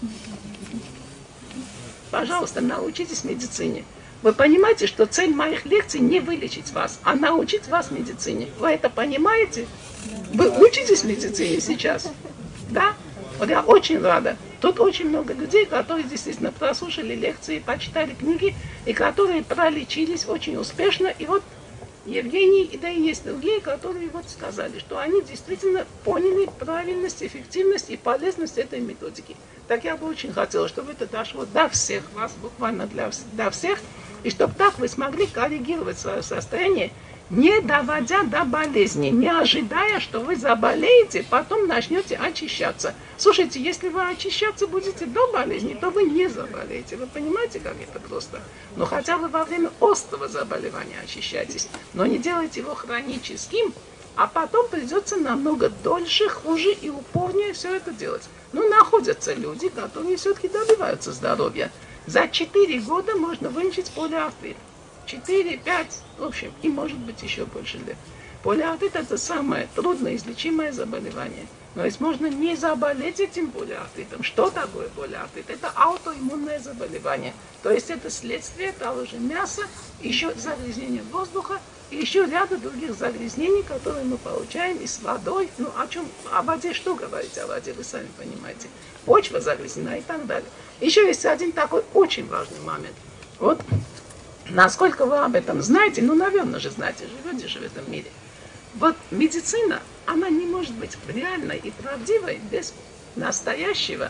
Пожалуйста, научитесь медицине. Вы понимаете, что цель моих лекций не вылечить вас, а научить вас медицине. Вы это понимаете? Вы учитесь медицине сейчас? Да? Вот я очень рада. Тут очень много людей, которые действительно прослушали лекции, почитали книги, и которые пролечились очень успешно. И вот Евгений, и да и есть другие, которые вот сказали, что они действительно поняли правильность, эффективность и полезность этой методики. Так я бы очень хотела, чтобы это дошло до всех вас, буквально для, до всех, и чтобы так вы смогли коррегировать свое состояние, не доводя до болезни, не ожидая, что вы заболеете, потом начнете очищаться. Слушайте, если вы очищаться будете до болезни, то вы не заболеете. Вы понимаете, как это просто? Но хотя бы во время острого заболевания очищайтесь, но не делайте его хроническим, а потом придется намного дольше, хуже и упорнее все это делать. Ну, находятся люди, которые все-таки добиваются здоровья. За четыре года можно вылечить полиартрит. четыре-пять, в общем, и может быть еще больше лет. Полиартрит – это самое трудноизлечимое заболевание. Но ведь можно не заболеть этим полиартритом. Что такое полиартрит? Это аутоиммунное заболевание. То есть это следствие того же мяса, еще загрязнения воздуха, и еще ряда других загрязнений, которые мы получаем и с водой. Ну, о чем, о воде что говорить о воде, вы сами понимаете. Почва загрязнена и так далее. Еще есть один такой очень важный момент. Вот, насколько вы об этом знаете, ну, наверное же знаете, живете же в этом мире. Вот медицина, она не может быть реальной и правдивой без настоящего,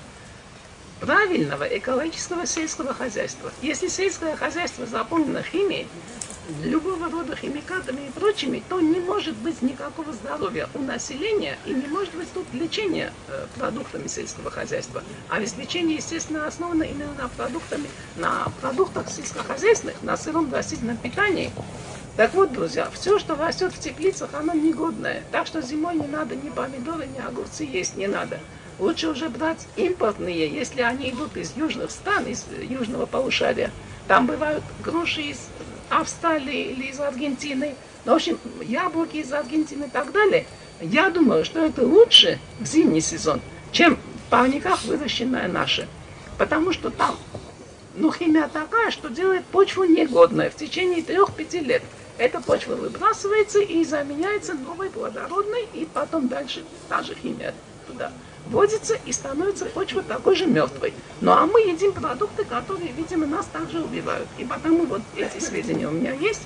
правильного экологического сельского хозяйства. Если сельское хозяйство заполнено химией, любого рода химикатами и прочими, то не может быть никакого здоровья у населения и не может быть тут лечения э, продуктами сельского хозяйства. А ведь лечение, естественно, основано именно на, продуктами, на продуктах сельскохозяйственных, на сыром растительном питании. Так вот, друзья, все, что растет в теплицах, оно негодное. Так что зимой не надо ни помидоры, ни огурцы есть не надо. Лучше уже брать импортные, если они идут из южных стран, из южного полушария. Там бывают груши из Австралии или из Аргентины, ну, в общем, яблоки из Аргентины и так далее. Я думаю, что это лучше в зимний сезон, чем в парниках выращенное наше. Потому что там, ну, химия такая, что делает почву негодной в течение трех-пяти лет. Эта почва выбрасывается и заменяется новой плодородной, и потом дальше та же химия туда вводится, и становится почва такой же мертвой. Ну а мы едим продукты, которые, видимо, нас также убивают. И потому вот эти сведения у меня есть.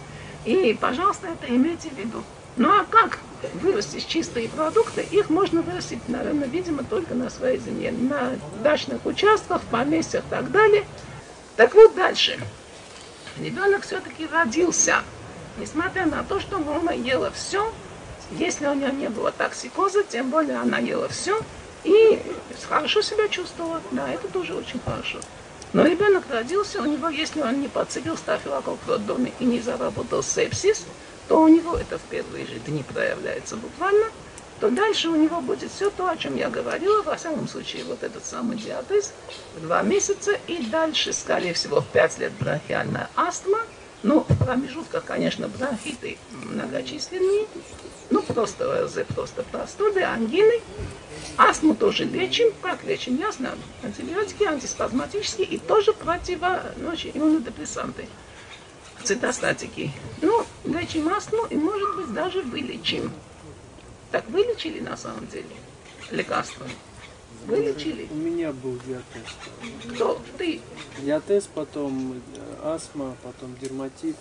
И, пожалуйста, это имейте в виду. Ну а как вырастить чистые продукты? Их можно вырастить, наверное, видимо, только на своей земле, на дачных участках, в поместьях и так далее. Так вот дальше. Ребенок все-таки родился, несмотря на то, что мама ела все. Если у нее не было токсикоза, тем более она ела все и хорошо себя чувствовала. Да, это тоже очень хорошо. Но ребенок родился, у него, если он не подцепил стафилококк в роддоме и не заработал сепсис, то у него это в первые же дни проявляется буквально, то дальше у него будет все то, о чем я говорила, во всяком случае, вот этот самый диатез в два месяца, и дальше, скорее всего, в пять лет бронхиальная астма, ну, в промежутках, конечно, бронхиты многочисленные, ну, просто ОРЗ, просто простуды, ангины. Астму тоже лечим. Как лечим? Ясно? Антибиотики, антиспазматические и тоже противо, ну, иммунодепрессанты, цитостатики. Ну, лечим астму и, может быть, даже вылечим. Так вылечили на самом деле лекарствами? Вылечили? У меня был диатез. Кто? Ты? Диатез, потом астма, потом дерматит.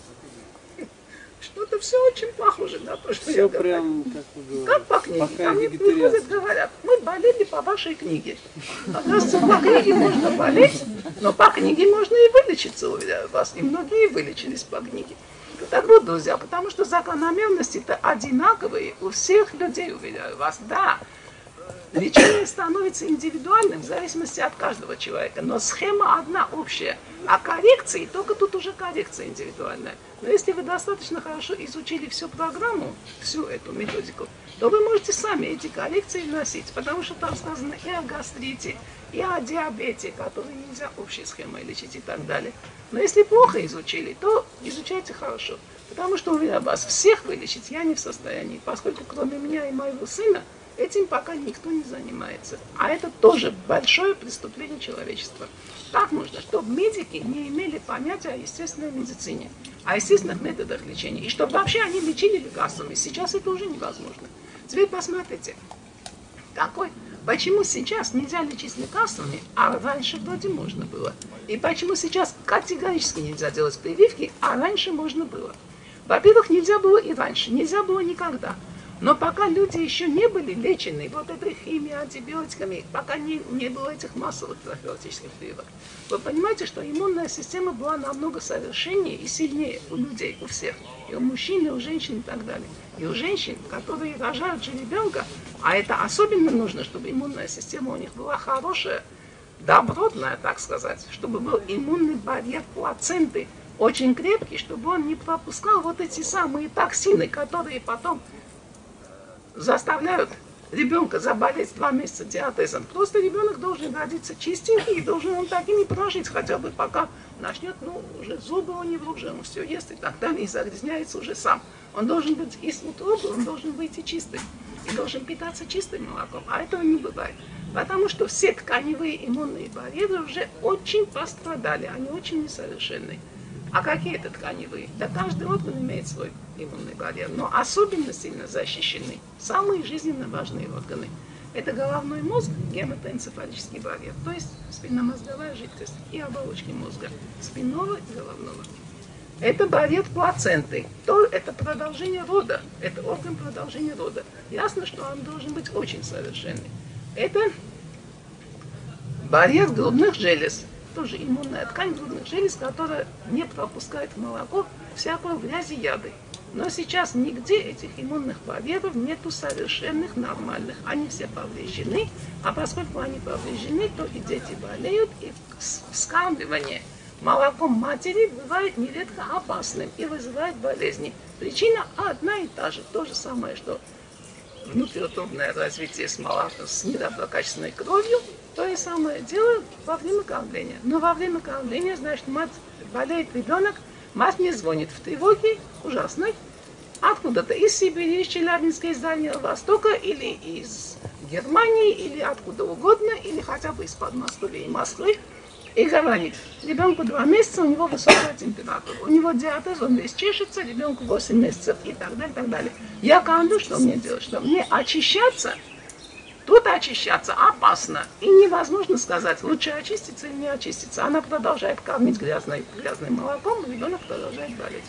Что-то все очень похоже на то, что Все я прям, говорю. как вы говорите, Как по книге. пока Они вегетарианцы. приходят, говорят, мы болели по вашей книге. Оказывается, по книге можно болеть, но по книге можно и вылечиться, уверяю вас. И многие вылечились по книге. Так вот, друзья, потому что закономерности-то одинаковые у всех людей, уверяю вас. Да, лечение становится индивидуальным в зависимости от каждого человека, но схема одна общая. А коррекции, только тут уже коррекция индивидуальная. Но если вы достаточно хорошо изучили всю программу, всю эту методику, то вы можете сами эти коррекции вносить, потому что там сказано и о гастрите, и о диабете, который нельзя общей схемой лечить и так далее. Но если плохо изучили, то изучайте хорошо. Потому что, уверяю вас, всех вылечить я не в состоянии, поскольку кроме меня и моего сына этим пока никто не занимается. А это тоже большое преступление человечества. Так нужно, чтобы медики не имели понятия о естественной медицине, о естественных методах лечения. И чтобы вообще они лечили лекарствами. Сейчас это уже невозможно. Теперь посмотрите, какой, почему сейчас нельзя лечить лекарствами, а раньше вроде можно было. И почему сейчас категорически нельзя делать прививки, а раньше можно было. Во-первых, нельзя было и раньше, нельзя было никогда. Но пока люди еще не были лечены вот этой химией, антибиотиками, пока не, не было этих массовых профилактических прививок, вы понимаете, что иммунная система была намного совершеннее и сильнее у людей, у всех. И у мужчин, и у женщин, и так далее. И у женщин, которые рожают же ребенка, а это особенно нужно, чтобы иммунная система у них была хорошая, добротная, так сказать, чтобы был иммунный барьер плаценты очень крепкий, чтобы он не пропускал вот эти самые токсины, которые потом заставляют ребенка заболеть два месяца диатезом. Просто ребенок должен родиться чистенький и должен он такими прожить, хотя бы пока начнет, ну, уже зубы у него, уже он все ест и так далее, и загрязняется уже сам. Он должен быть из утробы, он должен выйти чистым. И должен питаться чистым молоком. А этого не бывает. Потому что все тканевые иммунные барьеры уже очень пострадали, они очень несовершенны. А какие это тканевые? Да каждый орган имеет свой иммунный барьер, но особенно сильно защищены самые жизненно важные органы. Это головной мозг, гематоэнцефалический барьер, то есть спинномозговая жидкость и оболочки мозга, спинного и головного. Это барьер плаценты, то это продолжение рода, это орган продолжения рода. Ясно, что он должен быть очень совершенный. Это барьер грудных желез. Тоже иммунная ткань грудных желез, которая не пропускает в молоко всякую грязь и яды. Но сейчас нигде этих иммунных барьеров нету совершенных, нормальных. Они все повреждены, а поскольку они повреждены, то и дети болеют, и вскармливание молоком матери бывает нередко опасным и вызывает болезни. Причина одна и та же, то же самое, что внутриутробное развитие с, молоком, с недоброкачественной кровью, то же самое дело во время кормления. Но во время кормления, значит, мать болеет ребенок, мать мне звонит в тревоге ужасной, откуда-то из Сибири, из Челябинска, из Дальнего Востока, или из Германии, или откуда угодно, или хотя бы из Подмосковья и Москвы, и говорит, ребенку два месяца, у него высокая температура, у него диатез, он весь чешется, ребенку восемь месяцев и так далее, и так далее. Я кормлю, что мне делать? Что мне очищаться? Тут очищаться опасно. И невозможно сказать, лучше очиститься или не очиститься. Она продолжает кормить грязной, грязным молоком, ребенок продолжает болеть.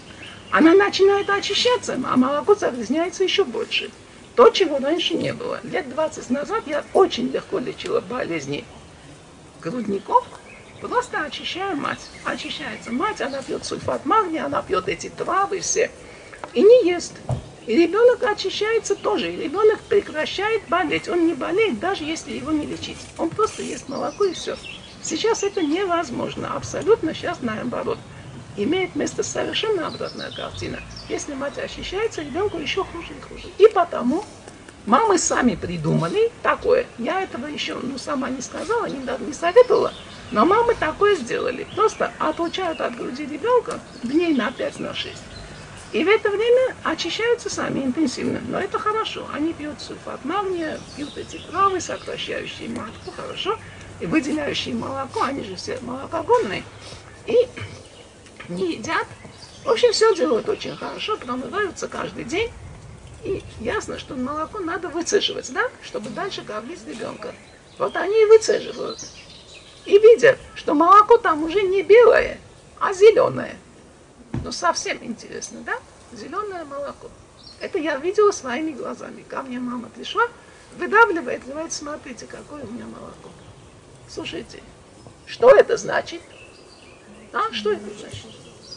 она начинает очищаться, а молоко загрязняется еще больше. То, чего раньше не было. Лет двадцать назад я очень легко лечила болезни грудников, просто очищая мать. Очищается мать, она пьет сульфат магния, она пьет эти травы все и не ест. И ребенок очищается тоже, и ребенок прекращает болеть. Он не болеет, даже если его не лечить. Он просто ест молоко и все. Сейчас это невозможно, абсолютно сейчас наоборот. Имеет место совершенно обратная картина. Если мать очищается, ребенку еще хуже и хуже. И потому мамы сами придумали такое. Я этого еще ну, сама не сказала, не, не советовала. Но мамы такое сделали. Просто отлучают от груди ребенка дней на пять на шесть. И в это время очищаются сами интенсивно. Но это хорошо. Они пьют сульфат магния, пьют эти травы, сокращающие матку, хорошо. И выделяющие молоко, они же все молокогонные. И не едят. В общем, все делают очень хорошо, промываются каждый день. И ясно, что молоко надо выцеживать, да, чтобы дальше кормить ребенка. Вот они и выцеживают. И видят, что молоко там уже не белое, а зеленое. Ну, совсем интересно, да? Зеленое молоко. Это я видела своими глазами. Ко мне мама пришла, выдавливает, говорит, смотрите, какое у меня молоко. Слушайте, что это значит? А, что это значит?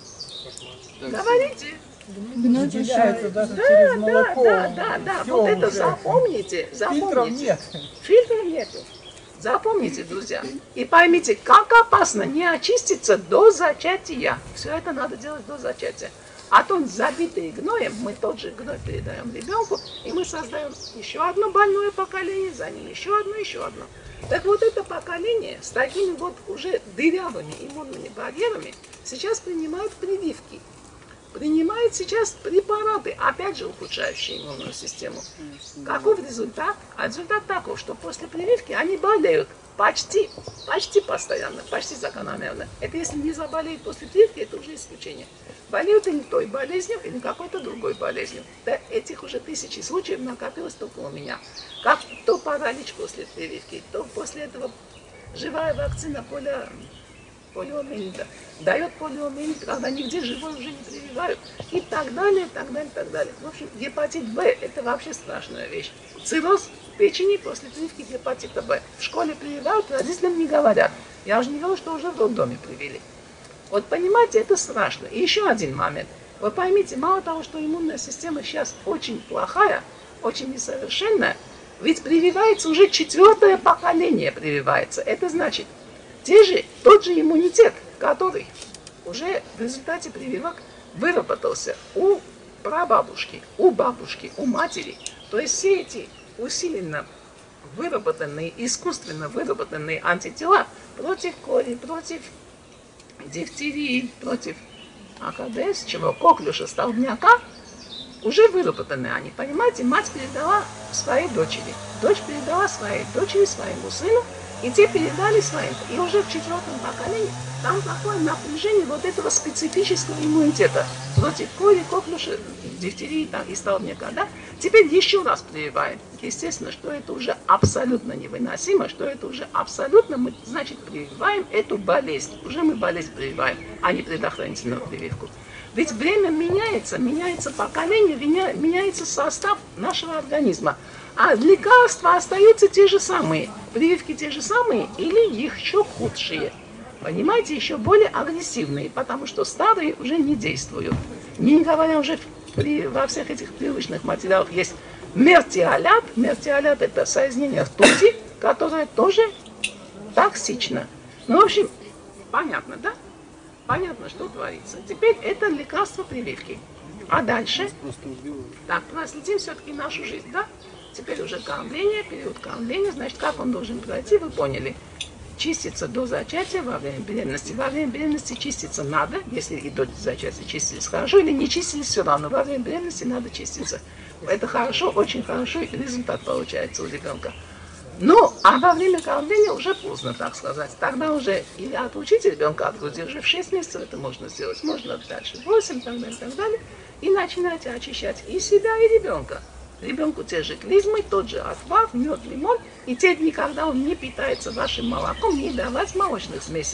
Говорите. Выделяется даже Да, через да, молоко. да, да, да. Всё Вот это уже. запомните, Фильтров запомните. нет. Фильтров нету. Запомните, друзья. И поймите, как опасно не очиститься до зачатия. Все это надо делать до зачатия. А то забитые гноем, мы тот же гной передаем ребенку, и мы создаем еще одно больное поколение, за ним еще одно, еще одно. Так вот это поколение с такими вот уже дырявыми иммунными барьерами сейчас принимает прививки. Принимает сейчас препараты, опять же ухудшающие иммунную систему. Каков результат? А результат таков, что после прививки они болеют почти, почти постоянно, почти закономерно. Это если не заболеют после прививки, это уже исключение. Болеют или той болезнью, или какой-то другой болезнью. Да, этих уже тысячи случаев накопилось только у меня. Как то паралич после прививки, то после этого живая вакцина полио... полиомиелита. Дает полиомиелит, когда нигде живой уже не прививают. И так далее, так далее, так далее. В общем, гепатит В – это вообще страшная вещь. Цирроз печени после прививки гепатита В. В школе прививают, родителям не говорят. Я уже не говорю, что уже в роддоме привили. Вот понимаете, это страшно. И еще один момент. Вы поймите, мало того, что иммунная система сейчас очень плохая, очень несовершенная, ведь прививается уже четвертое поколение прививается. Это значит, те же, тот же иммунитет, который уже в результате прививок выработался у прабабушки, у бабушки, у матери. То есть все эти усиленно выработанные, искусственно выработанные антитела против кори, против дифтерии, против А К Д С, чего, коклюша, столбняка, уже выработаны они. Понимаете, мать передала своей дочери, дочь передала своей дочери, своему сыну, и те передали своим. И уже в четвертом поколении там такое напряжение вот этого специфического иммунитета против кори, коклюша, дифтерии там, и столбняка. Да? Теперь еще раз прививаем. Естественно, что это уже абсолютно невыносимо, что это уже абсолютно, мы, значит, прививаем эту болезнь. Уже мы болезнь прививаем, а не предохранительную прививку. Ведь время меняется, меняется поколение, меняется состав нашего организма. А лекарства остаются те же самые, прививки те же самые или еще худшие. Понимаете, еще более агрессивные, потому что старые уже не действуют. Не говоря уже при, во всех этих привычных материалах есть мертиолат. Мертиолат – это соединение ртути, которое тоже токсично. Ну, в общем, понятно, да? Понятно, что творится. Теперь это лекарство прививки. А дальше? Так, проследим все-таки нашу жизнь, да? Теперь уже кормление, период кормления. Значит, как он должен пройти, вы поняли. Чиститься до зачатия во время беременности. Во время беременности чиститься надо, если и до зачатия чистились хорошо, или не чистились все равно. Во время беременности надо чиститься. Это хорошо, очень хорошо, и результат получается у ребенка. Ну, а во время кормления уже поздно, так сказать. Тогда уже или отучить ребенка от груди, уже в шесть месяцев это можно сделать, можно дальше в восемь, так далее, так далее. И начинать очищать и себя, и ребенка. Ребенку те же клизмы, тот же отвар, мед, лимон. И те дни, когда он не питается вашим молоком, не давать молочных смесей.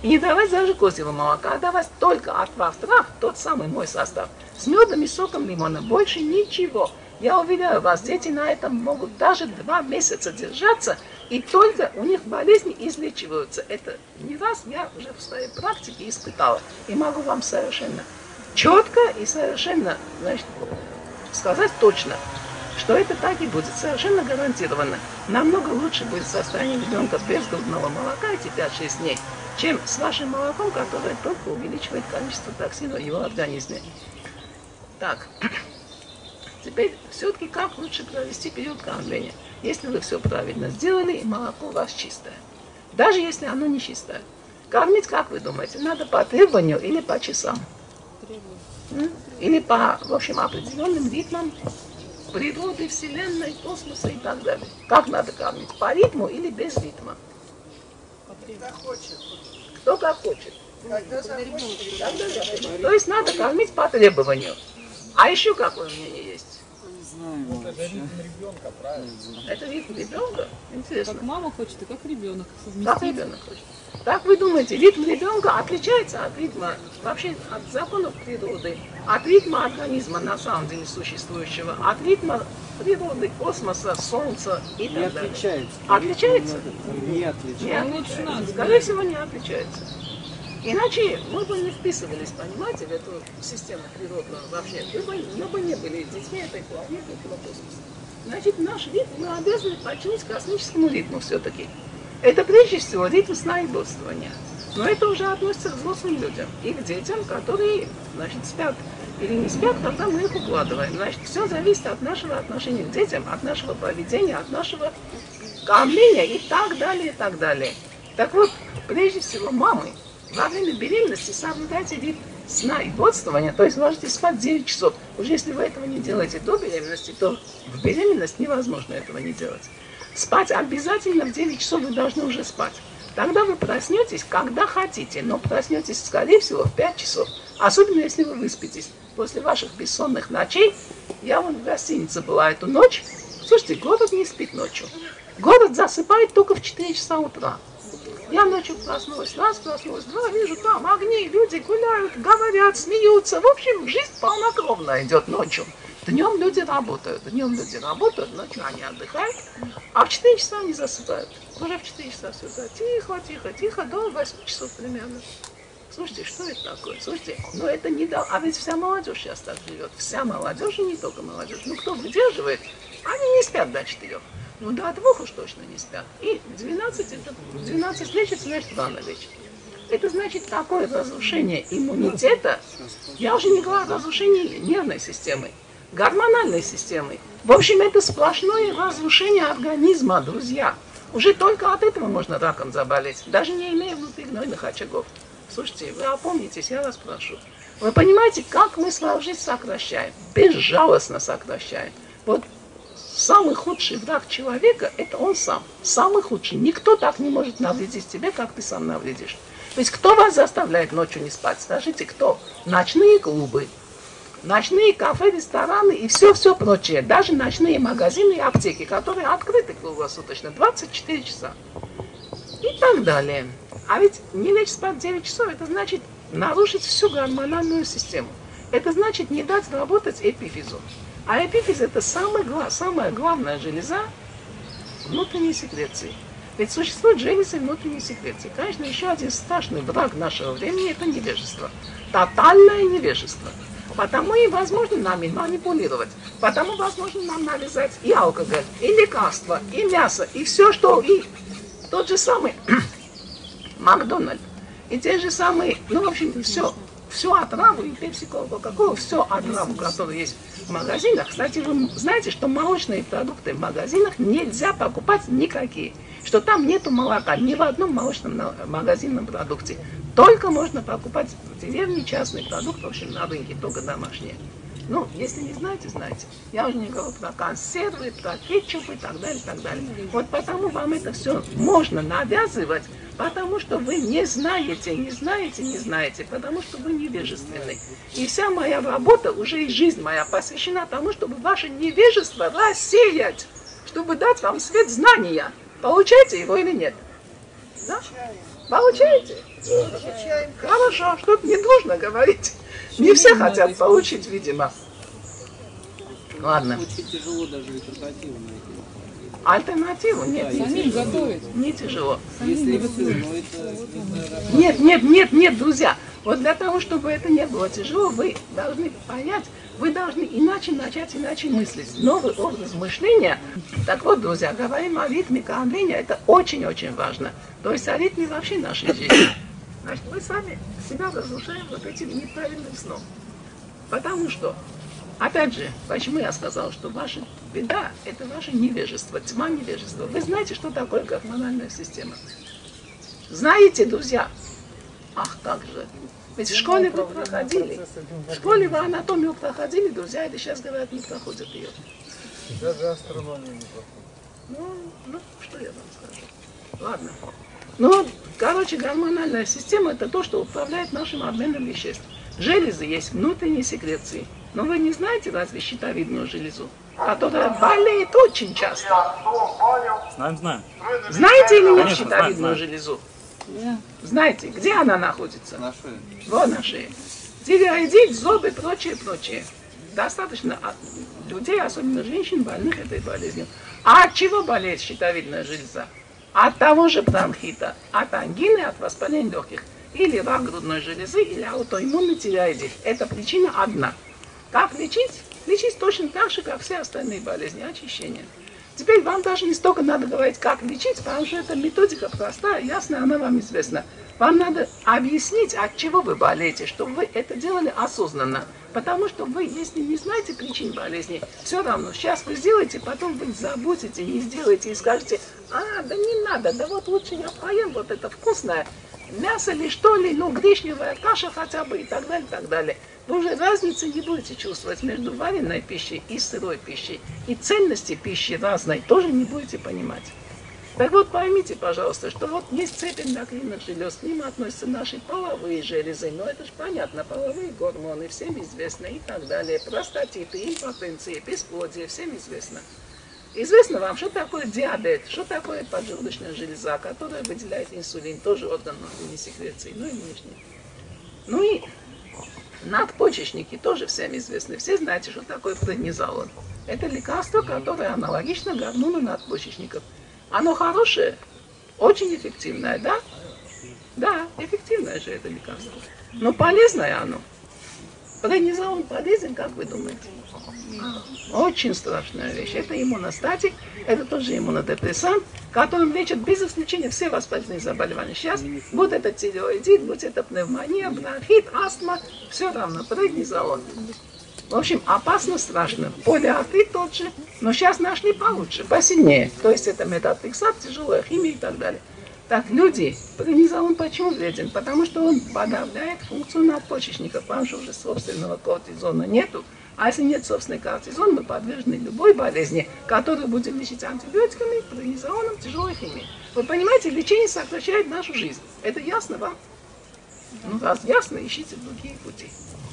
И не давать даже козьего молока, а давать только отвар трав, тот самый мой состав. С медом и соком лимона, больше ничего. Я уверяю вас, дети на этом могут даже два месяца держаться, и только у них болезни излечиваются. Это не раз я уже в своей практике испытала. И могу вам совершенно четко и совершенно, значит, сказать точно, что это так и будет, совершенно гарантированно. Намного лучше будет состояние ребенка без грудного молока эти пять-шесть дней, чем с вашим молоком, которое только увеличивает количество токсинов в его организме. Так, теперь все-таки как лучше провести период кормления? Если вы все правильно сделали, и молоко у вас чистое. Даже если оно не чистое. Кормить, как вы думаете, надо по требованию или по часам? Или по, в общем, определенным ритмам природы, вселенной, космоса и так далее. Как надо кормить? По ритму или без ритма? Кто хочет. Кто как хочет. Когда захочет. Когда захочет. То есть надо кормить по требованию. А еще какое мнение есть? знаю. Это ритм ребенка, правильно? Это ритм ребенка? Интересно. Как мама хочет и как ребенок. Как ребенок хочет. Как вы думаете, ритм ребенка отличается от ритма, вообще от законов природы, от ритма организма, на самом деле существующего, от ритма природы, космоса, солнца и Не так далее? отличается. Отличается? Не Не отличается. отличается. Скорее всего, не отличается. Иначе мы бы не вписывались, понимаете, в эту систему природную вообще. Мы бы, мы бы не были детьми этой планеты, этого космоса. Значит, наш ритм мы обязаны подчинить космическому ритму все-таки. Это прежде всего ритм сна и бодрствования. Но это уже относится к взрослым людям и к детям, которые, значит, спят или не спят, когда мы их укладываем. Значит, все зависит от нашего отношения к детям, от нашего поведения, от нашего кормления и так далее, и так далее. Так вот, прежде всего, мамы во время беременности соблюдайте ритм сна и бодрствования, то есть ложитесь спать девять часов. Уже если вы этого не делаете до беременности, то в беременность невозможно этого не делать. Спать обязательно в девять часов вы должны уже спать. Тогда вы проснетесь, когда хотите, но проснетесь, скорее всего, в пять часов. Особенно, если вы выспитесь. После ваших бессонных ночей, я вон в гостинице была эту ночь. Слушайте, город не спит ночью. Город засыпает только в четыре часа утра. Я ночью проснулась, раз проснулась, два, вижу, там огни, люди гуляют, говорят, смеются. В общем, жизнь полнокровно идет ночью. Днем люди работают, днем люди работают, ночью они отдыхают, а в четыре часа они засыпают. Уже в четыре часа все тихо, тихо, тихо, до восьми часов примерно. Слушайте, что это такое? Слушайте, ну это не да, а ведь вся молодежь сейчас так живет. Вся молодежь, и не только молодежь. Ну кто выдерживает, они не спят до четырех. Ну до двух уж точно не спят. И двенадцать, это, двенадцать лечится, значит рано лечит. Это значит такое разрушение иммунитета, я уже не говорю о разрушении нервной системы, гормональной системы. В общем, это сплошное разрушение организма, друзья. Уже только от этого можно раком заболеть, даже не имея внутригнойных очагов. Слушайте, вы опомнитесь, я вас прошу. Вы понимаете, как мы свою жизнь сокращаем? Безжалостно сокращаем. Вот самый худший враг человека – это он сам. Самый худший. Никто так не может навредить тебе, как ты сам навредишь. То есть кто вас заставляет ночью не спать? Скажите, кто? Ночные клубы, ночные кафе, рестораны и все-все прочее. Даже ночные магазины и аптеки, которые открыты круглосуточно, двадцать четыре часа. И так далее. А ведь не лечь спать девять часов, это значит нарушить всю гормональную систему. Это значит не дать работать эпифизу. А эпифиз – это самая, самая главная железа внутренней секреции. Ведь существуют железы внутренней секреции. Конечно, еще один страшный враг нашего времени – это невежество. Тотальное невежество. Потому и возможно нами манипулировать. Потому возможно нам навязать и алкоголь, и лекарства, и мясо, и все, что... И тот же самый Макдональд, и те же самые... Ну, в общем, все. Всю отраву, и пепси-колу, кока-колу, все отраву, которая есть в магазинах. Кстати, вы знаете, что молочные продукты в магазинах нельзя покупать никакие. Что там нету молока ни в одном молочном магазинном продукте. Только можно покупать в деревне частный продукт, в общем, на рынке, только домашние. Ну, если не знаете, знаете. Я уже не говорю про консервы, про кетчуп и так далее, и так далее. Вот потому вам это все можно навязывать, потому что вы не знаете, не знаете, не знаете, потому что вы невежественны. И вся моя работа, уже и жизнь моя посвящена тому, чтобы ваше невежество рассеять, чтобы дать вам свет знания. Получаете его или нет? Да? Получаете? Получаем. Хорошо, что-то не нужно говорить. Не все хотят получить, видимо. Ладно. Очень тяжело даже альтернативу найти. Альтернативу? Нет, не Самим тяжело. готовить. Не тяжело. Если все, но это, это Нет, нет, нет, нет, друзья. Вот для того, чтобы это не было тяжело, вы должны понять, вы должны иначе начать, иначе мыслить. Новый образ мышления. Так вот, друзья, говорим о ритме кормления, это очень-очень важно. То есть о ритме вообще нашей жизни. Значит, мы сами себя разрушаем вот этим неправильным сном. Потому что, опять же, почему я сказал, что ваша беда – это ваше невежество, тьма невежества. Вы знаете, что такое гормональная система? Знаете, друзья? Ах, как же. Ведь в школе вы проходили. В школе вы анатомию проходили, друзья, или сейчас говорят, не проходят ее. Даже астрономию не проходит. Ну, ну, что я вам скажу? Ладно. Ну, короче, гормональная система – это то, что управляет нашим обменом веществ. Железы есть внутренние секреции. Но вы не знаете разве щитовидную железу, которая болеет очень часто? Знаем, знаем. Знаете или нет Конечно, щитовидную знаем, знаем. железу? Да. Знаете, где она находится? На шее. Вот на шее. Тиреоидит, зубы, прочее, прочее. Достаточно от людей, особенно женщин, больных этой болезнью. А от чего болеет щитовидная железа? От того же бронхита, от ангины, от воспаления легких. Или рак грудной железы, или аутоиммунный тиреоидит. Это причина одна. Как лечить? Лечить точно так же, как все остальные болезни, очищение. Теперь вам даже не столько надо говорить, как лечить, потому что эта методика простая, ясная, она вам известна. Вам надо объяснить, от чего вы болеете, чтобы вы это делали осознанно. Потому что вы, если не знаете причин болезни, все равно, сейчас вы сделаете, потом вы забудете, не сделаете и скажете, а, да не надо, да вот лучше я поем вот это вкусное, мясо ли, что ли, ну, гречневая каша хотя бы и так далее, и так далее. Вы уже разницы не будете чувствовать между вареной пищей и сырой пищей. И ценности пищи разной тоже не будете понимать. Так вот, поймите, пожалуйста, что вот есть цепь эндокринных желез, к ним относятся наши половые железы, но это же понятно, половые гормоны, всем известно и так далее, простатиты, импотенции, бесплодие, всем известно. Известно вам, что такое диабет, что такое поджелудочная железа, которая выделяет инсулин, тоже орган внутренней секреции, ну и внешний. Ну и надпочечники тоже всем известны. Все знаете, что такое преднизолон. Это лекарство, которое аналогично гормону надпочечников. Оно хорошее, очень эффективное, да? Да, эффективное же это лекарство. Но полезное оно. Преднизолон полезен, как вы думаете? Очень страшная вещь. Это иммуностатик, это тоже иммунодепрессант, которым лечат без исключения все воспалительные заболевания. Сейчас, будь это тиреоидит, будь это пневмония, бронхит, астма, все равно, преднизолон. В общем, опасно, страшно. Полиартрит тот же, но сейчас нашли получше, посильнее. То есть это метатрексат, тяжелая химия и так далее. Так, люди, преднизолон почему вреден? Потому что он подавляет функцию надпочечников, потому что уже собственного кортизона нету. А если нет собственной кортизона, мы подвержены любой болезни, которую будем лечить антибиотиками, преднизолоном, тяжелой химией. Вы понимаете, лечение сокращает нашу жизнь. Это ясно вам? Ну, раз ясно, ищите другие пути.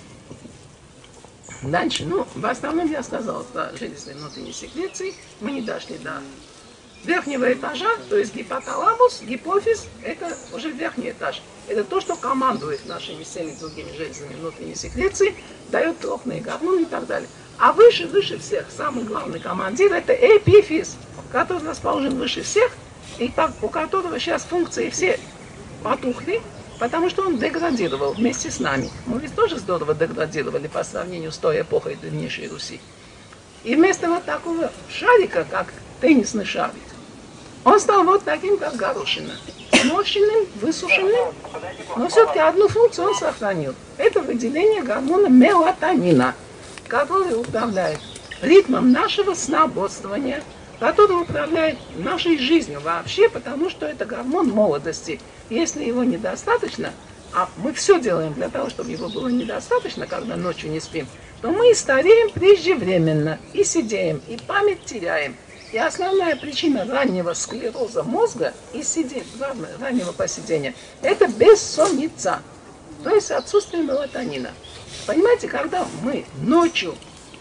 Дальше, ну, в основном я сказала про железные внутренние секреции. Мы не дошли до верхнего этажа, то есть гипоталамус, гипофиз, это уже верхний этаж. Это то, что командует нашими всеми другими железами внутренней секреции, дает крохные гормоны и так далее. А выше, выше всех, самый главный командир, это эпифиз, который расположен выше всех, и так, у которого сейчас функции все потухли, потому что он деградировал вместе с нами. Мы ведь тоже здорово деградировали по сравнению с той эпохой древнейшей Руси. И вместо вот такого шарика, как теннисный шарик, он стал вот таким, как горошина. Сморщенным, высушенным, но все-таки одну функцию он сохранил. Это выделение гормона мелатонина, который управляет ритмом нашего сна-бодрствования, который управляет нашей жизнью вообще, потому что это гормон молодости. Если его недостаточно, а мы все делаем для того, чтобы его было недостаточно, когда ночью не спим, то мы стареем преждевременно, и сидеем, и память теряем. И основная причина раннего склероза мозга и сидения, раннего посидения, это бессонница, то есть отсутствие мелатонина. Понимаете, когда мы ночью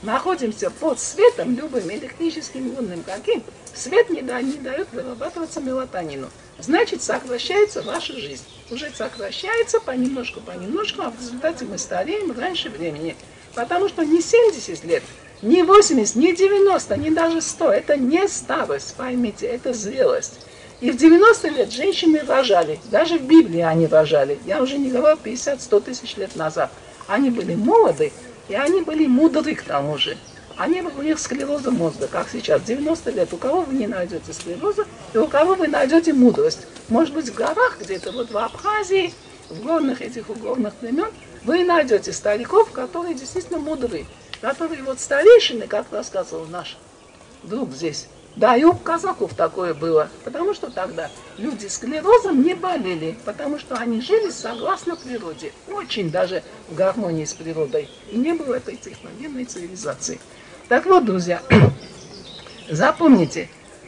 находимся под светом, любым электрическим, лунным, каким, свет не, да, не дает вырабатываться мелатонину. Значит, сокращается ваша жизнь. Уже сокращается понемножку, понемножку, а в результате мы стареем раньше времени. Потому что не семьдесят лет, не восемьдесят, не девяносто, не даже сто. Это не старость, поймите, это зрелость. И в девяносто лет женщины рожали. Даже в Библии они рожали. Я уже не говорю пятьдесят-сто тысяч лет назад. Они были молоды, и они были мудры к тому же. Они, у них склероза мозга, как сейчас, девяносто лет. У кого вы не найдете склероза, и у кого вы найдете мудрость. Может быть, в горах, где-то вот в Абхазии, в горных этих горных племен, вы найдете стариков, которые действительно мудры. Которые вот старейшины, как рассказывал наш друг здесь. Да, и у казаков такое было, потому что тогда люди склерозом не болели, потому что они жили согласно природе, очень даже в гармонии с природой. И не было этой техногенной цивилизации. Так вот, друзья, запомните,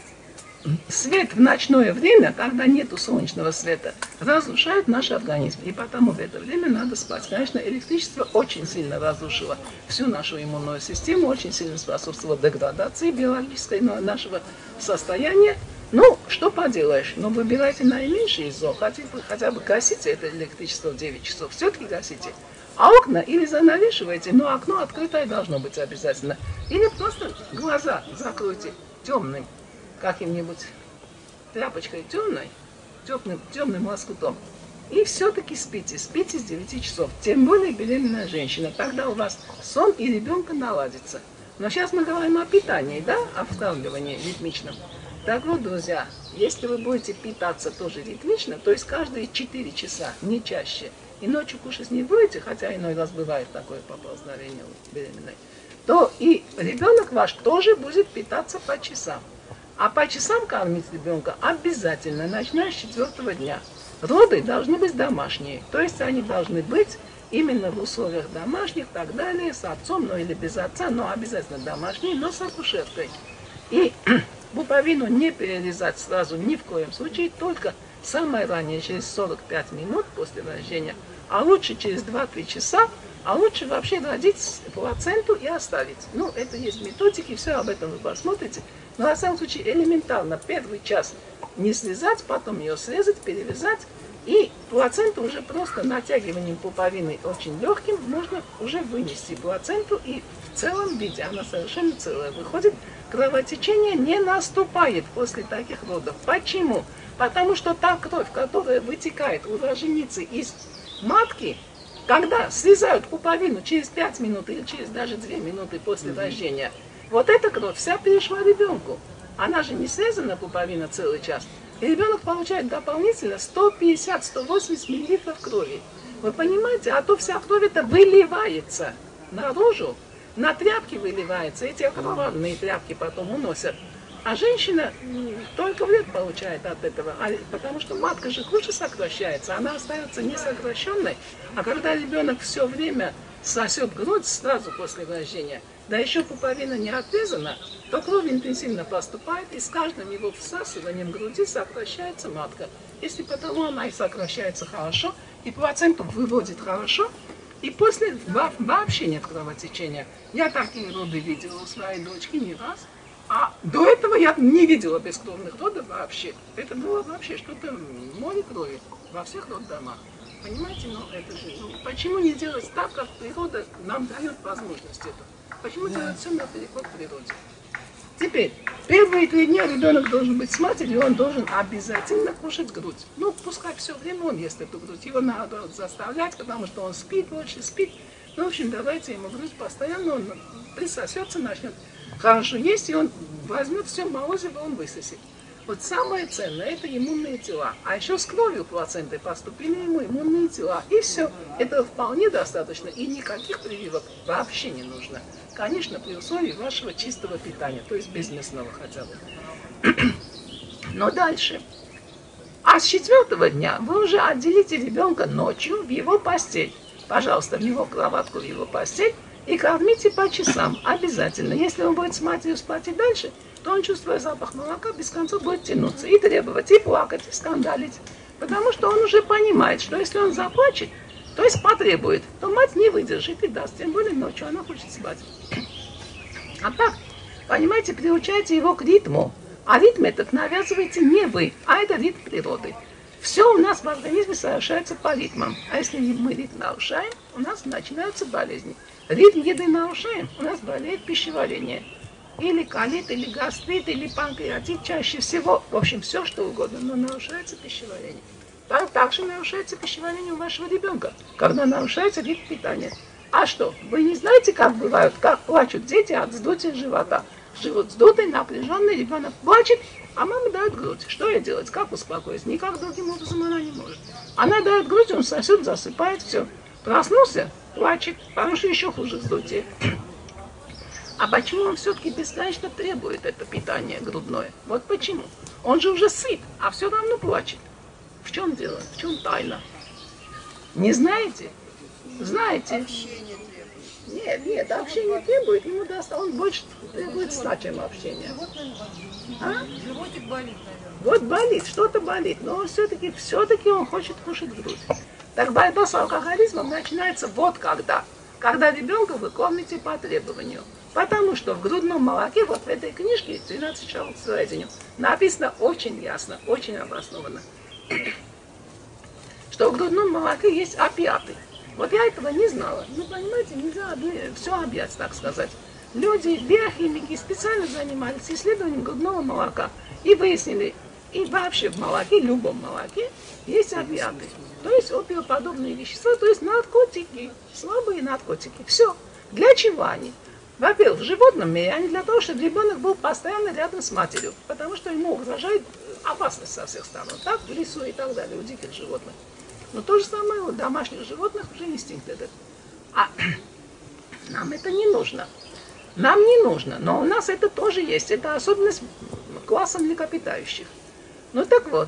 свет в ночное время, когда нету солнечного света, разрушает наш организм. И потому в это время надо спать. Конечно, электричество очень сильно разрушило всю нашу иммунную систему, очень сильно способствовало деградации биологической нашего состояния. Ну, что поделаешь, но выбирайте наименьшее из зол, хотя бы, хотя бы гасите это электричество в девять часов, все-таки гасите. А окна или занавешивайте, но окно открытое должно быть обязательно. Или просто глаза закройте темным каким-нибудь тряпочкой темной, темным, темным лоскутом. И все-таки спите, спите с девяти часов. Тем более беременная женщина. Тогда у вас сон и ребенка наладится. Но сейчас мы говорим о питании, да, о вкалывании ритмичном. Так вот, друзья, если вы будете питаться тоже ритмично, то есть каждые четыре часа, не чаще, и ночью кушать не будете, хотя иной раз бывает такое поползновение у беременной, то и ребенок ваш тоже будет питаться по часам. А по часам кормить ребенка обязательно, начиная с четвертого дня. Роды должны быть домашние, то есть они должны быть именно в условиях домашних, так далее, с отцом, ну или без отца, но обязательно домашние, но с акушеркой. И пуповину не перерезать сразу ни в коем случае, только самое раннее, через сорок пять минут после рождения, а лучше через два-три часа, а лучше вообще родить плаценту и оставить. Ну, это есть методики, все об этом вы посмотрите. Но на самом случае элементарно, первый час не слезать, потом ее срезать, перевязать, и плаценту уже просто натягиванием пуповины очень легким можно уже вынести плаценту, и в целом виде она совершенно целая выходит. Кровотечение не наступает после таких родов. Почему? Потому что та кровь, которая вытекает у роженицы из матки, когда срезают пуповину через пять минут или через даже две минуты после mm-hmm. рождения, вот эта кровь вся перешла ребенку. Она же не срезана, пуповина, целый час. И ребенок получает дополнительно сто пятьдесят - сто восемьдесят миллилитров крови. Вы понимаете? А то вся кровь это выливается наружу, на тряпки выливается. Эти окровавленные тряпки потом уносят. А женщина только вред получает от этого, потому что матка же хуже сокращается, она остается не сокращенной. А когда ребенок все время сосет грудь сразу после рождения, да еще пуповина не отрезана, то кровь интенсивно поступает, и с каждым его всасыванием груди сокращается матка. Если потому она и сокращается хорошо, и плаценту выводит хорошо, и после вообще нет кровотечения. Я такие роды видела у своей дочки не раз. А до этого я не видела бескровных родов вообще. Это было вообще что-то море крови во всех роддомах. Понимаете, но это же, ну, почему не делать так, как природа нам дает возможность это? Почему делать все наперекор природе? Теперь, первые три дня ребенок должен быть с матерью, он должен обязательно кушать грудь. Ну, пускай все время он ест эту грудь, его надо заставлять, потому что он спит, больше спит. Ну, в общем, давайте ему грудь постоянно, он присосется, начнет хорошо есть, и он возьмет все молозиво, он высосет. Вот самое ценное – это иммунные тела. А еще с кровью плаценты поступили ему иммунные тела. И все. Это вполне достаточно. И никаких прививок вообще не нужно. Конечно, при условии вашего чистого питания, то есть без мясного хотя бы. Но дальше. А с четвертого дня вы уже отделите ребенка ночью в его постель. Пожалуйста, в его кроватку, в его постель. И кормите по часам обязательно. Если он будет с матерью спать и дальше, то он, чувствуя запах молока, без конца будет тянуться и требовать, и плакать, и скандалить. Потому что он уже понимает, что если он заплачет, то есть потребует, то мать не выдержит и даст. Тем более ночью она хочет спать. А так, понимаете, приучайте его к ритму. А ритм этот навязываете не вы, а это ритм природы. Все у нас в организме совершается по ритмам. А если мы ритм нарушаем, у нас начинаются болезни. Ритм еды нарушаем, у нас болеет пищеварение. Или колит, или гастрит, или панкреатит, чаще всего, в общем, все что угодно, но нарушается пищеварение. Так, также нарушается пищеварение у вашего ребенка, когда нарушается ритм питания. А что, вы не знаете, как бывают, как плачут дети от вздутия живота? Живот вздутый, напряженный, ребенок плачет, а мама дает грудь. Что ей делать? Как успокоить? Никак другим образом она не может. Она дает грудь, он сосет, засыпает, все. Проснулся, плачет, потому что еще хуже вздутие. А почему он все-таки бесконечно требует это питание грудное? Вот почему. Он же уже сыт, а все равно плачет. В чем дело? В чем тайна? Не знаете? Знаете? Общение требует. Нет, нет, общение требует, ему даст, он больше требует сна, чем общения. А? Животик болит, наверное. Вот болит, что-то болит, но все-таки, все-таки он хочет кушать грудь. Так борьба с алкоголизмом начинается вот когда. Когда ребенка вы кормите по требованию. Потому что в грудном молоке, вот в этой книжке «тринадцать шагов к сведению», написано очень ясно, очень обоснованно, что в грудном молоке есть опиаты. Вот я этого не знала. Ну, понимаете, нельзя все объять, так сказать. Люди, биохимики специально занимались исследованием грудного молока и выяснили, и вообще в молоке, любом молоке, есть опиаты. То есть опиоподобные вещества, то есть наркотики, слабые наркотики. Все. Для чего они? Во-первых, в животном мире они для того, чтобы ребенок был постоянно рядом с матерью, потому что ему угрожает опасность со всех сторон, так, в лесу и так далее, у диких животных. Но то же самое у домашних животных уже инстинкт этот. А нам это не нужно. Нам не нужно, но у нас это тоже есть. Это особенность класса млекопитающих. Ну так вот,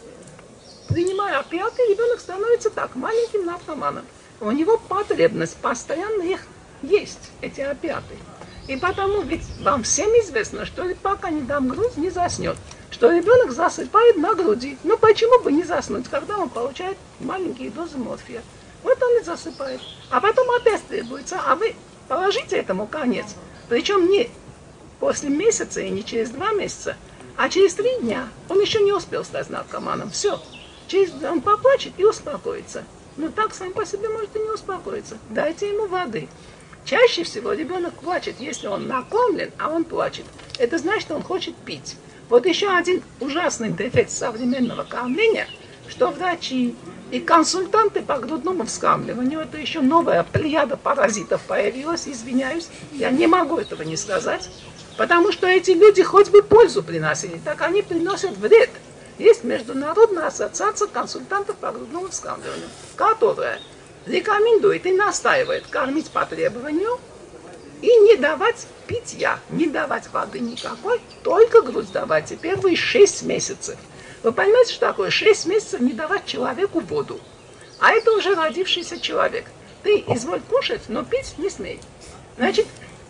принимая опиаты, ребенок становится так, маленьким наркоманом. У него потребность постоянно их есть, эти опиаты. И потому ведь вам всем известно, что пока не дам грудь, не заснет. Что ребенок засыпает на груди. Ну почему бы не заснуть, когда он получает маленькие дозы морфия? Вот он и засыпает. А потом опять требуется, а вы положите этому конец. Причем не после месяца и не через два месяца, а через три дня. Он еще не успел стать наркоманом. Все. Через он поплачет и успокоится. Но так сам по себе может и не успокоиться. Дайте ему воды. Чаще всего ребенок плачет, если он накормлен, а он плачет. Это значит, что он хочет пить. Вот еще один ужасный дефект современного кормления, что врачи и консультанты по грудному вскармливанию, это еще новая плеяда паразитов появилась, извиняюсь, я не могу этого не сказать, потому что эти люди хоть бы пользу приносили, так они приносят вред. Есть Международная ассоциация консультантов по грудному вскармливанию, которая рекомендует и настаивает кормить по требованию и не давать питья, не давать воды никакой, только грудь давайте первые шесть месяцев. Вы понимаете, что такое шесть месяцев не давать человеку воду? А это уже родившийся человек. Ты изволь кушать, но пить не смей. Значит,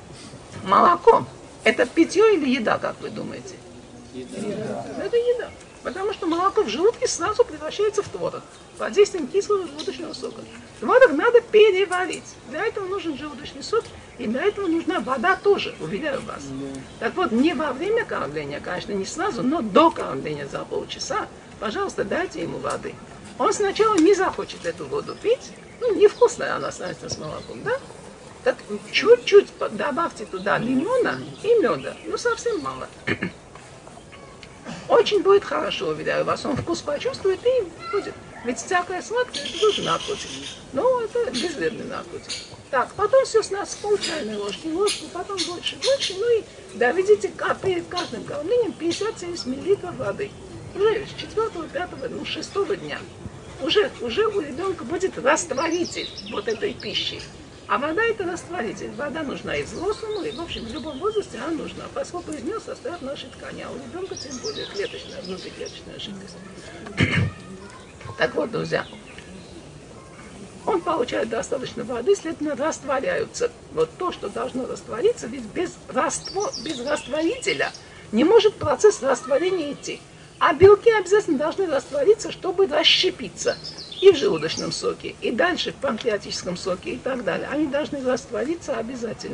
молоко – это питье или еда, как вы думаете? Еда. Это еда. Потому что молоко в желудке сразу превращается в творог под действием кислого желудочного сока. Творог надо переварить. Для этого нужен желудочный сок, и для этого нужна вода тоже, уверяю вас. Так вот, не во время кормления, конечно, не сразу, но до кормления за полчаса, пожалуйста, дайте ему воды. Он сначала не захочет эту воду пить, ну, невкусная она становится с молоком, да? Так чуть-чуть добавьте туда лимона и меда, ну, совсем мало. Очень будет хорошо, уверяю вас, он вкус почувствует и будет. Ведь всякое сладкое, это тоже наркотик. Но это безвредный наркотик. Так, потом все с нас с пол чайной ложки, ложку, потом больше, больше. Ну и доведите перед каждым кормлением пятьдесят-семьдесят миллилитров воды. Уже с четвертого, пятого, ну, шестого дня. Уже, уже у ребенка будет растворитель вот этой пищи. А вода это растворитель. Вода нужна и взрослому, и в общем в любом возрасте она нужна, поскольку из нее состоят наши ткани, а у ребенка тем более клеточная, внутриклеточная жидкость. Так вот, друзья, он получает достаточно воды, следовательно, растворяются. Вот то, что должно раствориться, ведь без, раствор, без растворителя не может процесс растворения идти. А белки обязательно должны раствориться, чтобы расщепиться. И в желудочном соке, и дальше в панкреатическом соке и так далее. Они должны раствориться обязательно.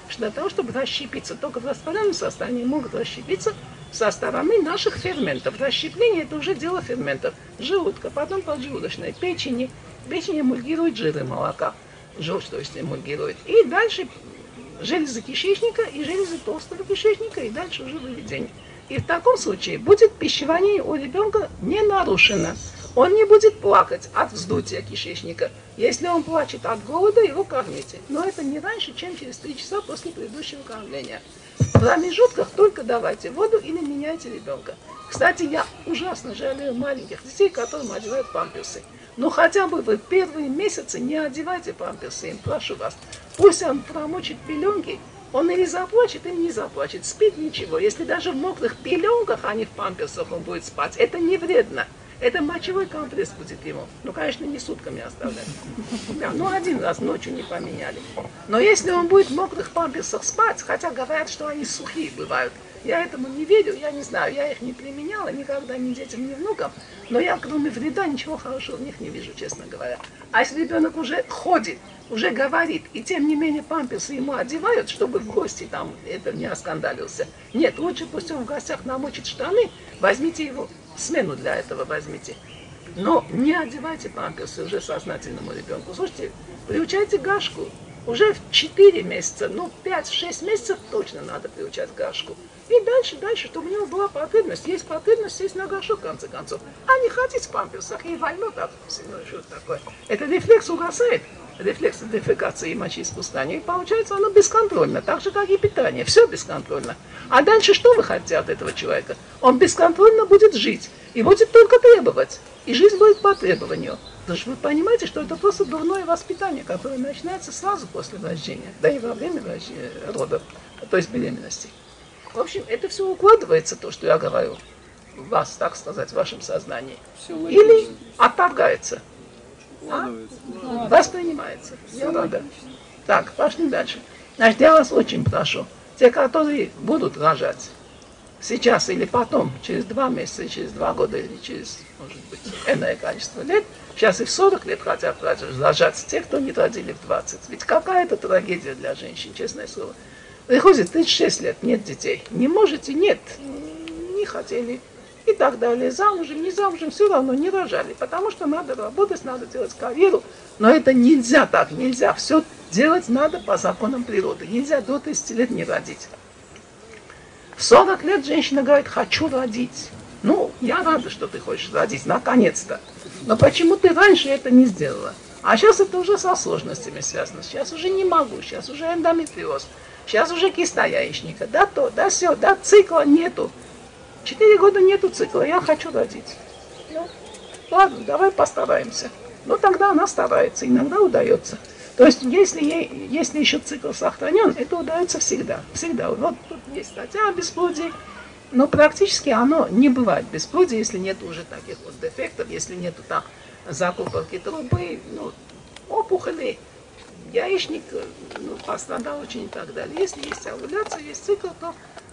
что для того, чтобы расщепиться, только в растворенном состоянии могут расщепиться со стороны наших ферментов. Расщепление – это уже дело ферментов. Желудка, потом поджелудочной, печени. Печень эмульгирует жиры молока. Желчь, то есть, эмульгирует. И дальше железы кишечника и железы толстого кишечника, и дальше уже выведение. И в таком случае будет пищеварение у ребенка не нарушено. Он не будет плакать от вздутия кишечника. Если он плачет от голода, его кормите. Но это не раньше, чем через три часа после предыдущего кормления. В промежутках только давайте воду или меняйте ребенка. Кстати, я ужасно жалею маленьких детей, которым одевают памперсы. Но хотя бы вы первые месяцы не одевайте памперсы им, прошу вас. Пусть он промочит пеленки, он или заплачет, или не заплачет. Спит ничего. Если даже в мокрых пеленках, а не в памперсах он будет спать, это не вредно. Это мочевой компресс будет ему. Ну, конечно, не сутками оставлять. Да, ну, один раз ночью не поменяли. Но если он будет в мокрых памперсах спать, хотя говорят, что они сухие бывают, я этому не верю, я не знаю, я их не применяла, никогда ни детям, ни внукам, но я, кроме вреда, ничего хорошего в них не вижу, честно говоря. А если ребенок уже ходит, уже говорит, и тем не менее памперсы ему одевают, чтобы в гости там это не оскандалился. Нет, лучше пусть он в гостях намочит штаны, возьмите его, смену для этого возьмите. Но не одевайте памперсы уже сознательному ребенку. Слушайте, приучайте Гашку. Уже в четыре месяца, ну пять-шесть месяцев точно надо приучать Гашку. И дальше, дальше, чтобы у него была потребность. Есть потребность, есть на Гашу, в конце концов. А не хотеть в памперсах и войну так, ну, что такое. Это рефлекс угасает, рефлекс дефекации и мочеиспускания. И получается оно бесконтрольно, так же, как и питание. Все бесконтрольно. А дальше что вы хотите от этого человека? Он бесконтрольно будет жить и будет только требовать. И жизнь будет по требованию. Потому что вы понимаете, что это просто дурное воспитание, которое начинается сразу после рождения, да и во время родов, то есть беременности. В общем, это все укладывается, то, что я говорю, в вас, так сказать, в вашем сознании. Или отторгается. А? Воспринимается. Я рада. Так, пошли дальше. Значит, я вас очень прошу, те, которые будут рожать, сейчас или потом, через два месяца, через два года, или через, может быть, энное количество лет, сейчас и в сорок лет хотят рожать те, кто не родили в двадцать. Ведь какая-то трагедия для женщин, честное слово. Приходит тридцать шесть лет, нет детей. Не можете, нет, не хотели. И так далее. Замужем, не замужем, все равно не рожали. Потому что надо работать, надо делать карьеру. Но это нельзя так, нельзя. Все делать надо по законам природы. Нельзя до тридцати лет не родить. В сорок лет женщина говорит, хочу родить. Ну, я рада, что ты хочешь родить, наконец-то. Но почему ты раньше это не сделала? А сейчас это уже со сложностями связано. Сейчас уже не могу, сейчас уже эндометриоз. Сейчас уже киста яичника. Да то, да все, да цикла нету. Четыре года нету цикла, я хочу родить. Ну, ладно, давай постараемся. Но тогда она старается, иногда удается. То есть, если, ей, если еще цикл сохранен, это удается всегда. Всегда. Вот тут есть статья о бесплодии, но практически оно не бывает бесплодие, если нет уже таких вот дефектов, если нету там закупорки трубы, ну, опухолей, яичник ну, пострадал очень и так далее. Если есть овуляция, есть цикл, то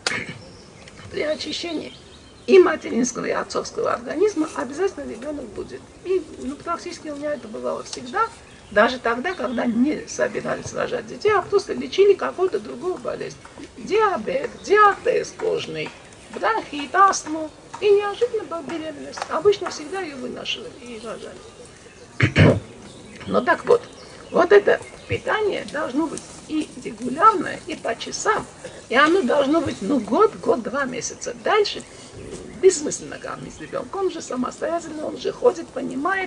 при очищении и материнского, и отцовского организма обязательно ребенок будет. И ну, практически у меня это бывало всегда, даже тогда, когда не собирались рожать детей, а просто лечили какую-то другую болезнь. Диабет, диатез кожный, бронхит, астму. И неожиданно была беременность. Обычно всегда ее вынашивали и рожали. Ну так вот, вот это питание должно быть и регулярное, и по часам. И оно должно быть, ну, год, год, два месяца. Дальше бессмысленно кормить ребенка. Он же самостоятельно, он же ходит, понимает,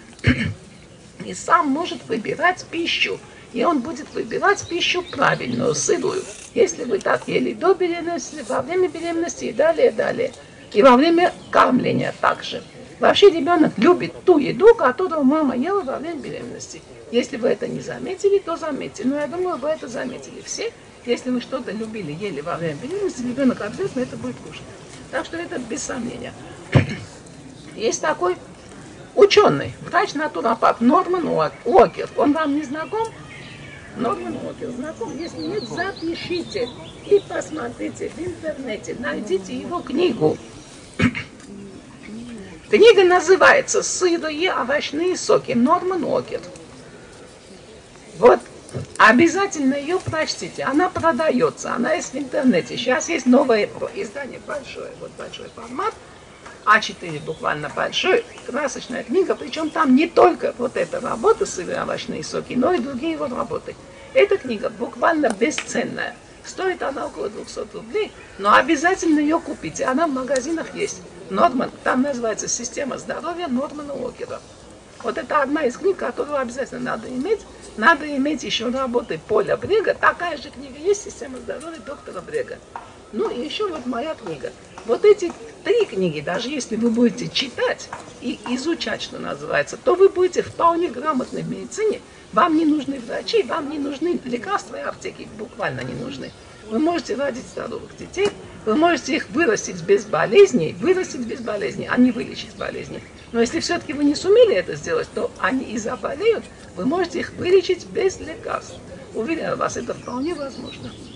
и сам может выбирать пищу. И он будет выбирать пищу правильную, сырую. Если вы так ели до беременности, во время беременности и далее, далее. И во время кормления также. Вообще ребенок любит ту еду, которую мама ела во время беременности. Если вы это не заметили, то заметьте. Но я думаю, вы это заметили все. Если вы что-то любили, ели во время беременности, ребенок обязательно это будет кушать. Так что это без сомнения. Есть такой ученый, врач-натуропат Норман Уокер. Он вам не знаком? Норман Уокер знаком? Если нет, запишите и посмотрите в интернете. Найдите его книгу. Книга называется «Сырые овощные соки». Норман Уокер. Вот Обязательно ее прочтите. Она продается, она есть в интернете. Сейчас есть новое издание, большое, вот большой формат. а четыре буквально большой, красочная книга, причем там не только вот эта работа «Сырые овощные соки», но и другие его работы. Эта книга буквально бесценная. Стоит она около двухсот рублей, но обязательно ее купите. Она в магазинах есть. Норман, там называется «Система здоровья» Нормана Уокера. Вот это одна из книг, которую обязательно надо иметь. Надо иметь еще работы Поля Брега. Такая же книга есть «Система здоровья» доктора Брега. Ну и еще вот моя книга. Вот эти три книги, даже если вы будете читать и изучать, что называется, то вы будете вполне грамотны в медицине. Вам не нужны врачи, вам не нужны лекарства и аптеки, буквально не нужны. Вы можете родить здоровых детей, вы можете их вырастить без болезней, вырастить без болезней, а не вылечить болезни. Но если все-таки вы не сумели это сделать, то они и заболеют, вы можете их вылечить без лекарств. Уверяю вас, это вполне возможно.